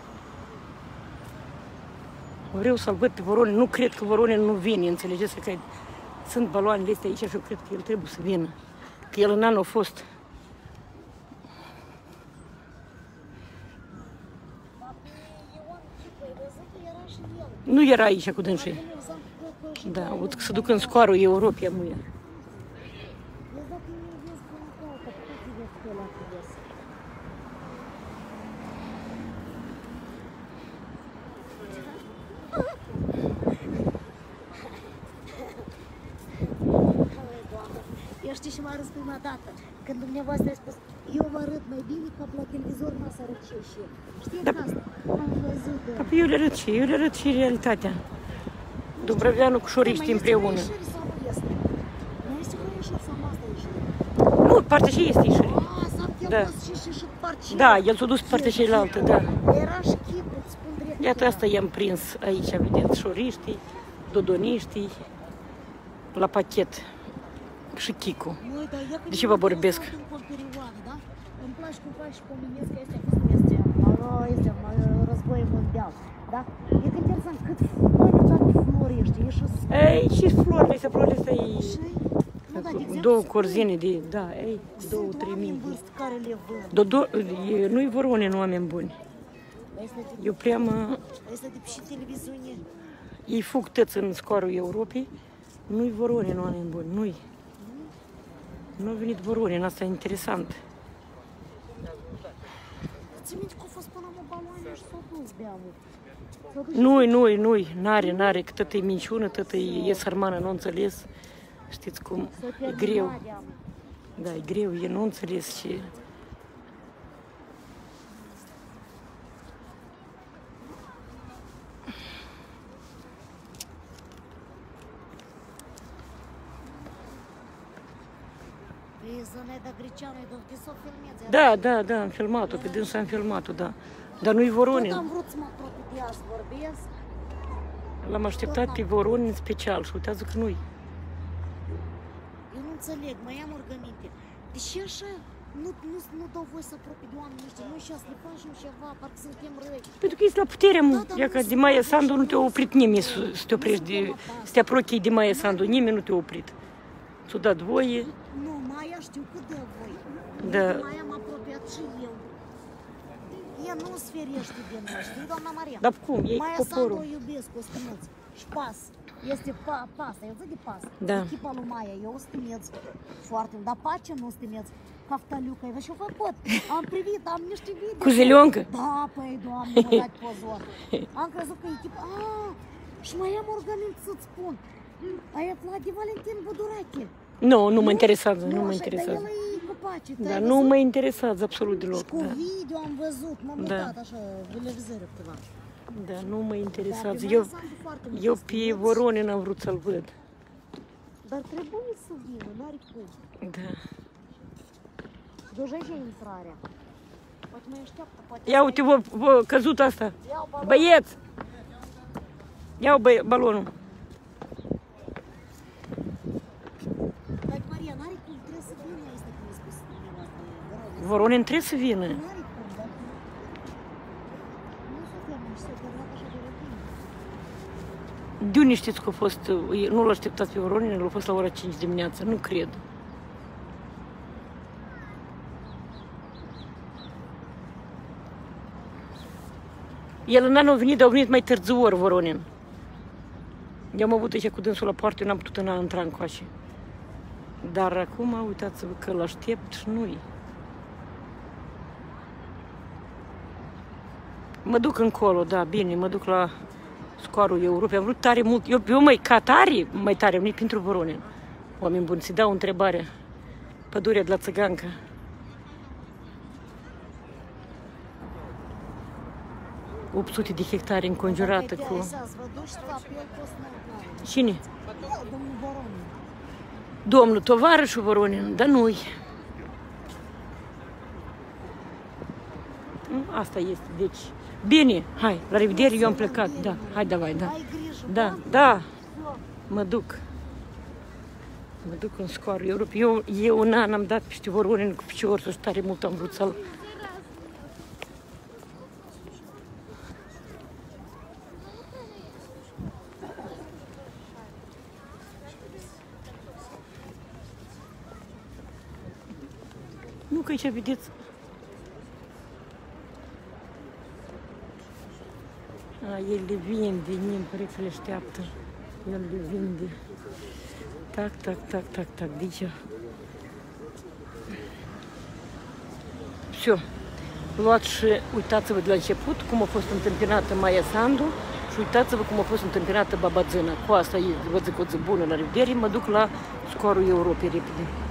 [SPEAKER 1] Vreau să-l văd pe Voronin, nu cred că Voronin nu vine, înțelegeți că sunt baloanele astea aici și eu cred că el trebuie să vină. Că el în anul a fost. Nu era aici cu dânsii. Da, o să duc în scoarul Europei, muia.
[SPEAKER 2] Eu știu și m-a râs prima dată, când dumneavoastră a spus, eu vă arăt mai bine ca la televizor n-a să arăt și eu și eu. Știți
[SPEAKER 1] Da.
[SPEAKER 2] asta? Am văzut.
[SPEAKER 1] Da, eu le arăt și eu le arăt și realitatea. Dubroveanu cu șoriști împreună.
[SPEAKER 2] Mai este sau nu este? Nu este cu ieșiri sau nu asta ieșiri?
[SPEAKER 1] Nu, partea și este ieșire.
[SPEAKER 2] A, s-a
[SPEAKER 1] Da.
[SPEAKER 2] chemat și și și partea.
[SPEAKER 1] Da, el s-a dus pe partea cealaltă, da.
[SPEAKER 2] Era și chipul, îți spun direct.
[SPEAKER 1] Iată, asta i-am prins aici, vedeți, șoriștii, dodoniștii, la pachet. Și Chicu.
[SPEAKER 2] Măi, dar ia că
[SPEAKER 1] De ce vă vorbesc?
[SPEAKER 2] În perioadă, da? Îmi place cum faci și pomenesc că este a fost este, alo, este mă, război mondial, da? E că interesant, cât flori, toate flori ești, ești și...
[SPEAKER 1] Ei, și florile astea, florile astea e...
[SPEAKER 2] Și... Nu, da, de exemplu,
[SPEAKER 1] Două
[SPEAKER 2] sunt
[SPEAKER 1] corzine de, da, ei, două,
[SPEAKER 2] Sunt
[SPEAKER 1] trei
[SPEAKER 2] oameni
[SPEAKER 1] mii.
[SPEAKER 2] în vârstă care le vând.
[SPEAKER 1] Do, do, e, nu-i vorone în oameni buni.
[SPEAKER 2] Este de,
[SPEAKER 1] Eu prea mă...
[SPEAKER 2] este de și televiziune.
[SPEAKER 1] Ei fug tăți în scoarul Europei, nu-i vorone în oameni buni, nu-i. Nu a venit vorone, în asta e interesant.
[SPEAKER 2] Ți minte că a fost până la baloane și s-au dus beamul. S-au dus
[SPEAKER 1] Nu-i, nu-i, nu-i, n-are, n-are, că tot e minciună, tot e, e sărmană, nu înțeles. Știți cum,
[SPEAKER 2] s-au
[SPEAKER 1] e
[SPEAKER 2] terminat
[SPEAKER 1] greu.
[SPEAKER 2] beamul.
[SPEAKER 1] Da, e greu, e nu înțeles și...
[SPEAKER 2] E Zăneda Greceanu, e de s-o filmeți.
[SPEAKER 1] Da, da, da, am filmat-o, pe dânsa am filmat-o, da. Dar nu-i
[SPEAKER 2] Tot
[SPEAKER 1] vorone.
[SPEAKER 2] am vrut să mă apropii de ea să vorbesc.
[SPEAKER 1] L-am așteptat pe vorone în special și uitează că nu-i.
[SPEAKER 2] Eu nu înțeleg, mai am rugăminte. Deși așa nu, nu, nu dau voie să apropii de oameni ăștia, noi și le facem ceva, parcă suntem răi.
[SPEAKER 1] Pentru că ești la putere, mă.
[SPEAKER 2] Da, dar
[SPEAKER 1] Ia
[SPEAKER 2] nu
[SPEAKER 1] că
[SPEAKER 2] se
[SPEAKER 1] de Maia
[SPEAKER 2] poate
[SPEAKER 1] Sandu
[SPEAKER 2] așa,
[SPEAKER 1] nu te-a
[SPEAKER 2] nu
[SPEAKER 1] oprit
[SPEAKER 2] se
[SPEAKER 1] nimeni
[SPEAKER 2] poate.
[SPEAKER 1] să, să te oprești, de, să te apropii de Maia Sandu. Nimeni nu te-a oprit. Ți-a dat voie.
[SPEAKER 2] Nu, Maia știu cât de voi.
[SPEAKER 1] Da.
[SPEAKER 2] De Maia m-a apropiat și eu. Ea nu se ferește de noi, știi, doamna Maria?
[SPEAKER 1] Dar cum? Ei cu
[SPEAKER 2] Maia Sandu
[SPEAKER 1] poporul.
[SPEAKER 2] o iubesc, o stimeți. Și pas. Este pa, pas, eu zic de pas.
[SPEAKER 1] Da.
[SPEAKER 2] Echipa lui Maia, eu o stimeți foarte mult. Dar pace nu o stimeți. Caftaliuca, eu și-o făcut. Am privit, am niște video.
[SPEAKER 1] Cu zelioncă?
[SPEAKER 2] Da, păi, doamne, mă dat pozor. Am crezut că echipa... Ah, și mai am orgămint să-ți spun. Ai aflat de Valentin Budurache.
[SPEAKER 1] Nu, nu mă interesează, nu mă
[SPEAKER 2] așa, Dar
[SPEAKER 1] interesează.
[SPEAKER 2] el e cu pace.
[SPEAKER 1] Da, nu mă interesează absolut
[SPEAKER 2] Și
[SPEAKER 1] deloc.
[SPEAKER 2] cu
[SPEAKER 1] Da,
[SPEAKER 2] video am văzut, m-am
[SPEAKER 1] Da.
[SPEAKER 2] uitat așa, televizare câteva.
[SPEAKER 1] da, nu mă
[SPEAKER 2] Dar
[SPEAKER 1] interesează.
[SPEAKER 2] pe
[SPEAKER 1] Eu,
[SPEAKER 2] Maia Sandu foarte mult
[SPEAKER 1] eu
[SPEAKER 2] îl
[SPEAKER 1] pe
[SPEAKER 2] stimeți.
[SPEAKER 1] vorone n-am vrut să-l văd.
[SPEAKER 2] Dar trebuie să vină, n-are cum.
[SPEAKER 1] Da.
[SPEAKER 2] Deja e intrarea. Poate mai așteaptă, poate...
[SPEAKER 1] Ia uite, vă, vă căzut asta.
[SPEAKER 2] Iau balon.
[SPEAKER 1] Băieți! Iau băie, balonul.
[SPEAKER 2] Dar Maria, n-are cum, trebuie să vină, este cum a spus dumneavoastră. Vorone.
[SPEAKER 1] Vorone trebuie să vină.
[SPEAKER 2] N-are cum, dar... Nu se termină și se termină așa de repede.
[SPEAKER 1] De unde știți că a fost, nu l-a așteptat pe vorone, l-a fost la ora cinci dimineața, nu cred. El în anul venit, dar a venit mai târziu ori Voronin. Eu am avut aici cu dânsul la poartă, eu n-am putut în intra încoace. Dar acum, uitați-vă că îl aștept și nu-i. Mă duc încolo, da, bine, mă duc la scoarul Europei. Am vrut tare mult. Eu, eu mai ca tare, mai tare, am venit pentru Voronin. Oameni buni, să dau o întrebare. Pădurea de la Țigancă. opt sute de hectare înconjurată cu...
[SPEAKER 2] Vă duci la apel, poți să mă
[SPEAKER 1] Cine?
[SPEAKER 2] Domnul Voronin.
[SPEAKER 1] Domnul tovarășul Voronin, dar nu-i. Asta este, deci... Bine, hai, la revedere, eu am plecat, da, hai, davai, da.
[SPEAKER 2] Ai grijă,
[SPEAKER 1] Da, da, mă duc. Mă duc în scoarul Europei. Eu, eu un an am dat peste Voronin cu picior, să tare mult am vrut să-l... Nu, că aici, vedeți, A, el le vinde, nimeni că le așteaptă. El le vinde. Tac, tac, tac, tac, tac, deci. Все. Luați și uitați-vă de la început cum a fost întâmpinată Maia Sandu și uitați-vă cum a fost întâmpinată Baba Zână. Cu asta vă zic o zi bună, la revedere, mă duc la scorul Europei repede.